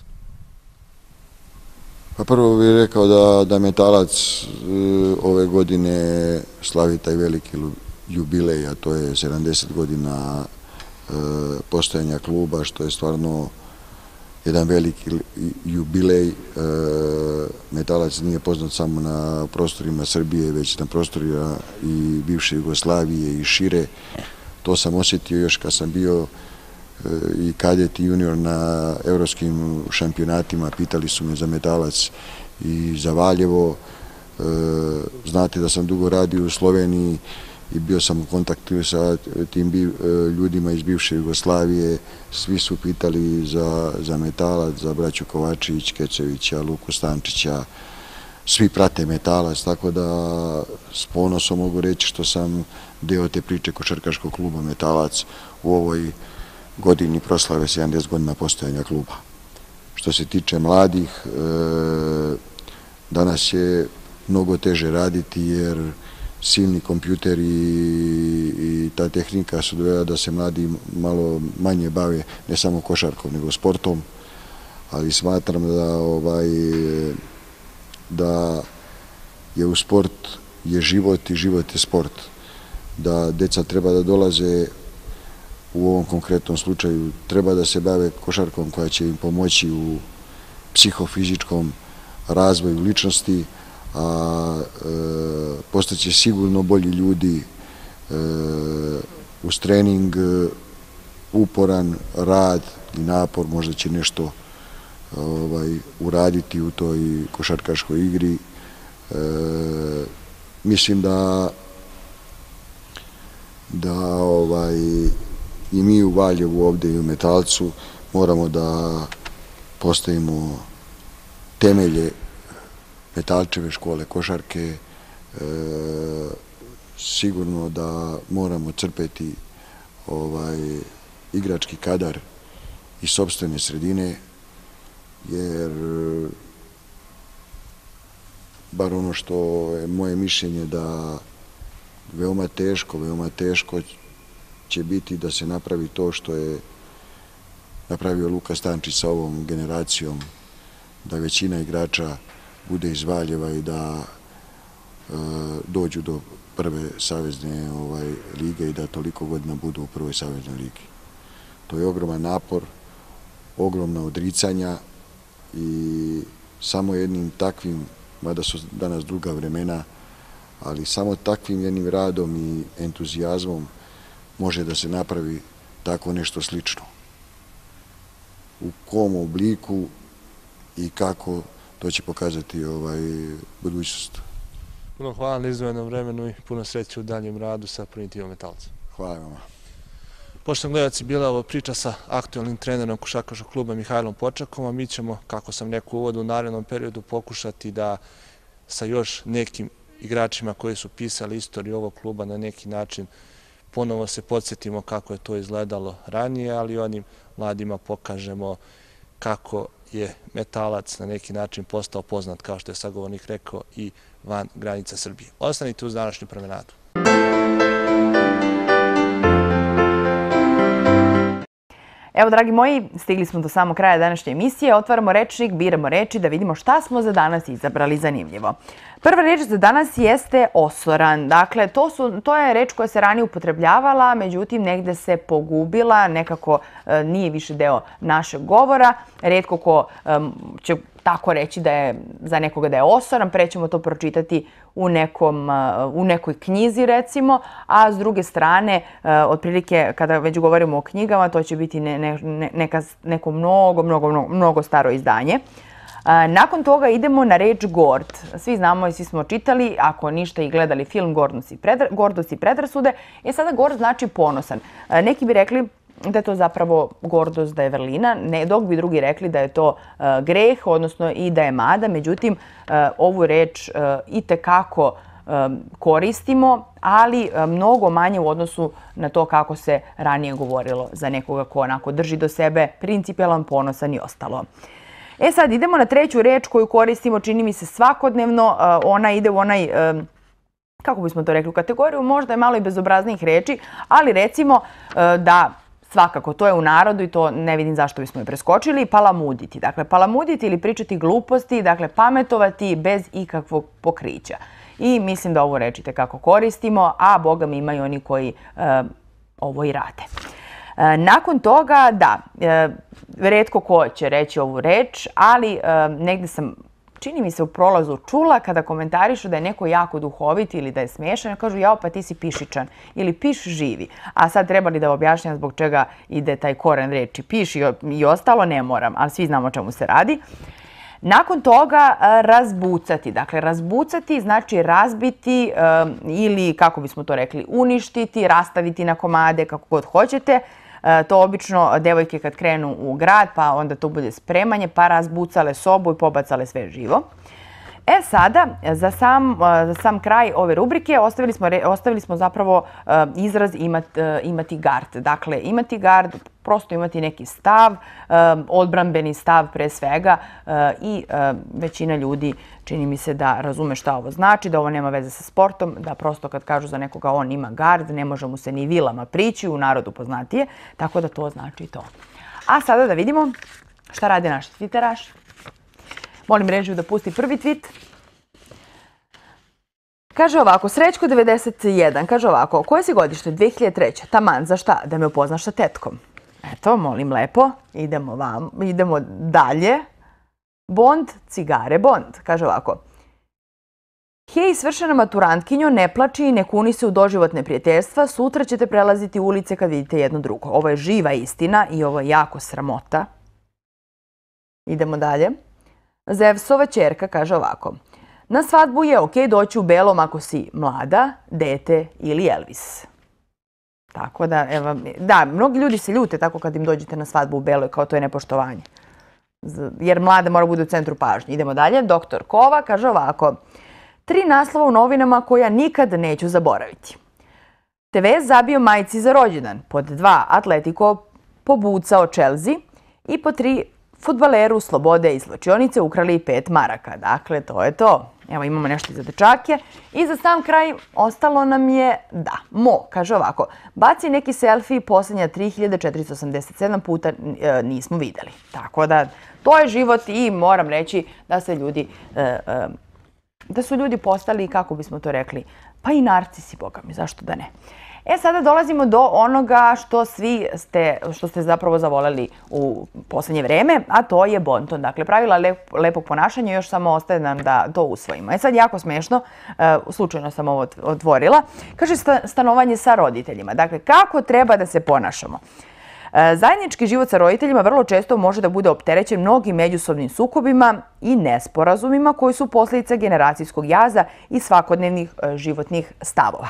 Pa prvo bih rekao da, da Metalac ove godine slavi taj veliki jubilej, a to je sedamdeset godina postojanja kluba, što je stvarno jedan veliki jubilej. Metalac nije poznat samo na prostorima Srbije, već na prostorima i bivše Jugoslavije i šire. To sam osjetio još kad sam bio i kadet i junior na evropskim šampionatima, pitali su me za Metalac i za Valjevo. Znate da sam dugo radio u Sloveniji i bio sam u kontaktu sa tim ljudima iz bivše Jugoslavije. Svi su pitali za Metalac, za braću Kovačević, Kecevića, Luku Stančića. Svi prate Metalac, tako da s ponosom mogu reći što sam deo te priče košarkaškog kluba Metalac u ovoj godini proslave sedamdeset godina postojanja kluba. Što se tiče mladih, danas je mnogo teže raditi jer silni kompjuteri i ta tehnika su dovela da se mladi malo manje bave ne samo košarkom nego sportom, ali smatram da je u sport je život i život je sport. Da deca treba da dolaze, u ovom konkretnom slučaju, treba da se bave košarkom koja će im pomoći u psihofizičkom razvoju ličnosti, a postaće sigurno bolji ljudi uz trening, uporan rad i napor, možda će nešto uraditi u toj košarkaškoj igri. Mislim da da i mi u Valjevu ovde i u Metalcu moramo da postavimo temelje Metalčeve škole košarke. Sigurno da moramo crpeti igrački kadar iz sopstvene sredine, jer bar ono što je moje mišljenje da veoma teško, veoma teško će biti da se napravi to što je napravio Luka Stančić sa ovom generacijom, da većina igrača bude iz Valjeva i da dođu do prve savezne lige i da toliko godina budu u prvoj saveznoj ligi. To je ogroman napor, ogromna odricanja i samo jednim takvim, mada su danas druga vremena, ali samo takvim jednim radom i entuzijazmom može da se napravi tako nešto slično. U kom obliku i kako, to će pokazati budućnost. Puno hvala na izdvojenom vremenu i puno sreće u daljem radu sa prvim timom Metalca. Hvala vam. Poštovani gledalci, bila je ovo priča sa aktualnim trenerom košarkaškog kluba Mihajlom Počakom, a mi ćemo, kako sam rekao u uvodu, u narednom periodu pokušati da sa još nekim igračima koji su pisali istoriju ovog kluba na neki način ponovo se podsjetimo kako je to izgledalo ranije, ali onim mladima pokažemo kako je Metalac na neki način postao poznat, kao što je sagovornik rekao, i van granica Srbije. Ostanite uz današnju promenadu. Evo, dragi moji, stigli smo do samog kraja današnje emisije. Otvaramo rečnik, biramo reči da vidimo šta smo za danas izabrali zanimljivo. Prva reč za danas jeste osoran. Dakle, to je reč koja se ranije upotrebljavala, međutim, negde se pogubila, nekako nije više deo našeg govora. Rijetko ko će tako reći da je za nekoga da je osoran, pre ćemo to pročitati u nekoj knjizi, recimo, a s druge strane, otprilike, kada već govorimo o knjigama, to će biti neko mnogo, mnogo, mnogo staro izdanje. Nakon toga idemo na reč gord. Svi znamo i svi smo čitali, ako ništa i gledali film Gordost i predrasude, je sada gord znači ponosan. Neki bi rekli da je to zapravo gordost, da je vrlina, dok bi drugi rekli da je to greh, odnosno i da je mada. Međutim, ovu reč i tekako koristimo, ali mnogo manje u odnosu na to kako se ranije govorilo za nekoga ko onako drži do sebe, principijelan, ponosan i ostalo. E sad, idemo na treću reč koju koristimo, čini mi se svakodnevno. Ona ide u onaj, kako bismo to rekli, u kategoriju možda je malo i bezobraznijih reči, ali recimo da svakako to je u narodu i to ne vidim zašto bismo je preskočili, palamuditi. Dakle, palamuditi ili pričati gluposti, dakle, pametovati bez ikakvog pokrića. I mislim da ovu reč itekako koristimo, a boga mi imaju oni koji ovo i rade. Nakon toga, da, retko ko će reći ovu reč, ali negde sam čini mi se u prolazu čula kada komentarišu da je neko jako duhovit ili da je smiješan, kažu jao pa ti si pišičan ili piš živi. A sad treba li da objašnjam zbog čega ide taj koren reči piš i ostalo, ne moram, ali svi znamo o čemu se radi. Nakon toga razbucati. Dakle, razbucati znači razbiti ili, kako bismo to rekli, uništiti, rastaviti na komade, kako god hoćete. To obično devojke kad krenu u grad, pa onda to bude spremanje, pa razbucale sobu i pobacale sve živo. E sada, za sam, za sam kraj ove rubrike ostavili smo, ostavili smo zapravo izraz imati, imati gard. Dakle, imati gard, prosto imati neki stav, odbrambeni stav pre svega i većina ljudi čini mi se da razume šta ovo znači, da ovo nema veze sa sportom, da prosto kad kažu za nekoga on ima gard, ne može mu se ni vilama prići, u narodu poznatije, tako da to znači to. A sada da vidimo šta rade naši tviteraši. Molim režiju da pusti prvi tweet. Kaže ovako, Srećko devedeset jedan, kaže ovako, koje si godište? dve hiljade treće. Taman, za šta? Da me upoznaš sa tetkom. Eto, molim lepo, idemo, vam, idemo dalje. Bond, cigare, Bond. Kaže ovako. Hej, svršena maturantkinjo, ne plači i ne kuni se u doživotne prijateljstva. Sutra ćete prelaziti ulice kad vidite jedno drugo. Ovo je živa istina i ovo je jako sramota. Idemo dalje. Zevsova ćerka kaže ovako. Na svadbu je ok doći u belom ako si mlada, dete ili Elvis. Tako da, evo, da, mnogi ljudi se ljute tako kad im dođete na svadbu u beloj, kao to je nepoštovanje. Jer mlada mora bude u centru pažnje. Idemo dalje. Doktor Kova kaže ovako. Tri naslova u novinama koja nikad neću zaboraviti. te ve zabio majci za rođendan. Pod dva, Atletico pobucao Chelsea. I po tri, fudbaleru Slobode i Zločionice ukrali pet maraka. Dakle, to je to. Evo, imamo nešto za dečake. I za sam kraj ostalo nam je, da, Mo, kaže ovako, baci neki selfie posljednja tri hiljade četiristo osamdeset sedam puta e, nismo vidjeli. Tako da, to je život i moram reći da se ljudi, e, e, da su ljudi postali, kako bismo to rekli, pa i narcisi, boga mi, zašto da ne. E, sada dolazimo do onoga što svi ste, što ste zapravo zavoleli u posljednje vreme, a to je bonton. Dakle, pravila lep, lepog ponašanja, još samo ostaje nam da to usvojimo. E sad, jako smiješno, uh, slučajno sam ovo otvorila, kaže stanovanje sa roditeljima. Dakle, kako treba da se ponašamo? Uh, zajednički život sa roditeljima vrlo često može da bude opterećen mnogim međusobnim sukobima i nesporazumima koji su posljedica generacijskog jaza i svakodnevnih uh, životnih stavova.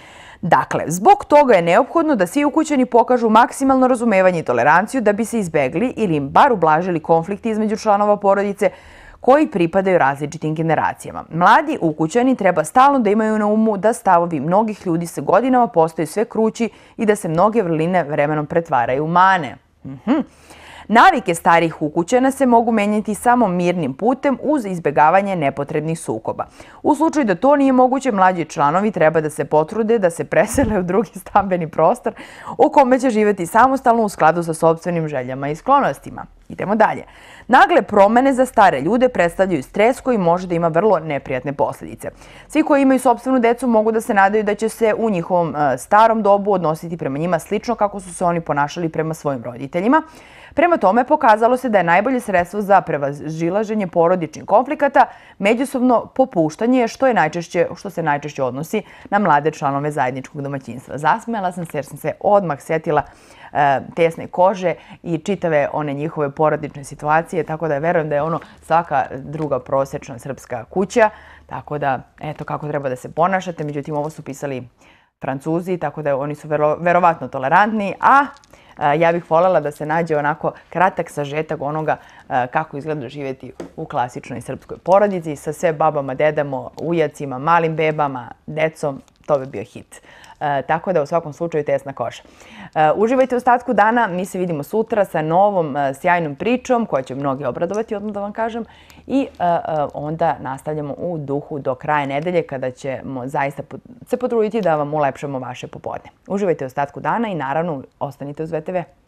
Dakle, zbog toga je neophodno da svi ukućani pokažu maksimalno razumevanje i toleranciju da bi se izbegli ili im bar ublažili konflikti između članova porodice koji pripadaju različitim generacijama. Mladi ukućani treba stalno da imaju na umu da stavovi mnogih ljudi sa godinama postaju sve krući i da se mnoge vrline vremenom pretvaraju u mane. Mhm. Navike starih ukućana se mogu menjati samo mirnim putem uz izbjegavanje nepotrebnih sukoba. U slučaju da to nije moguće, mlađi članovi treba da se potrude da se presele u drugi stambeni prostor u kome će živjeti samostalno u skladu sa sopstvenim željama i sklonostima. Idemo dalje. Nagle promene za stare ljude predstavljaju stres koji može da ima vrlo neprijatne posljedice. Svi koji imaju sopstvenu decu mogu da se nadaju da će se u njihovom starom dobu odnositi prema njima slično kako su se oni ponašali prema svojim roditeljima. Prema tome, pokazalo se da je najbolje sredstvo za prevazilaženje porodičnih konflikata međusobno popuštanje, što, je najčešće, što se najčešće odnosi na mlade članove zajedničkog domaćinstva. Zasmejala sam se jer sam se odmah sjetila e, tesne kože i čitave one njihove porodične situacije, tako da verujem da je ono svaka druga prosječna srpska kuća, tako da eto kako treba da se ponašate. Međutim, ovo su pisali Francuzi, tako da oni su vero, verovatno tolerantni, a ja bih voljela da se nađe onako kratak sažetak onoga kako izgleda živjeti u klasičnoj srpskoj porodici sa sve babama, dedama, ujacima, malim bebama, decom, to bi bio hit. E, tako da u svakom slučaju tesna koša. E, uživajte u ostatku dana, mi se vidimo sutra sa novom e, sjajnom pričom koja će mnogi obradovati, odmah da vam kažem. I e, e, onda nastavljamo u duhu do kraja nedelje kada ćemo zaista se potruditi da vam ulepšamo vaše popodne. Uživajte u ostatku dana i naravno ostanite uz ve te ve.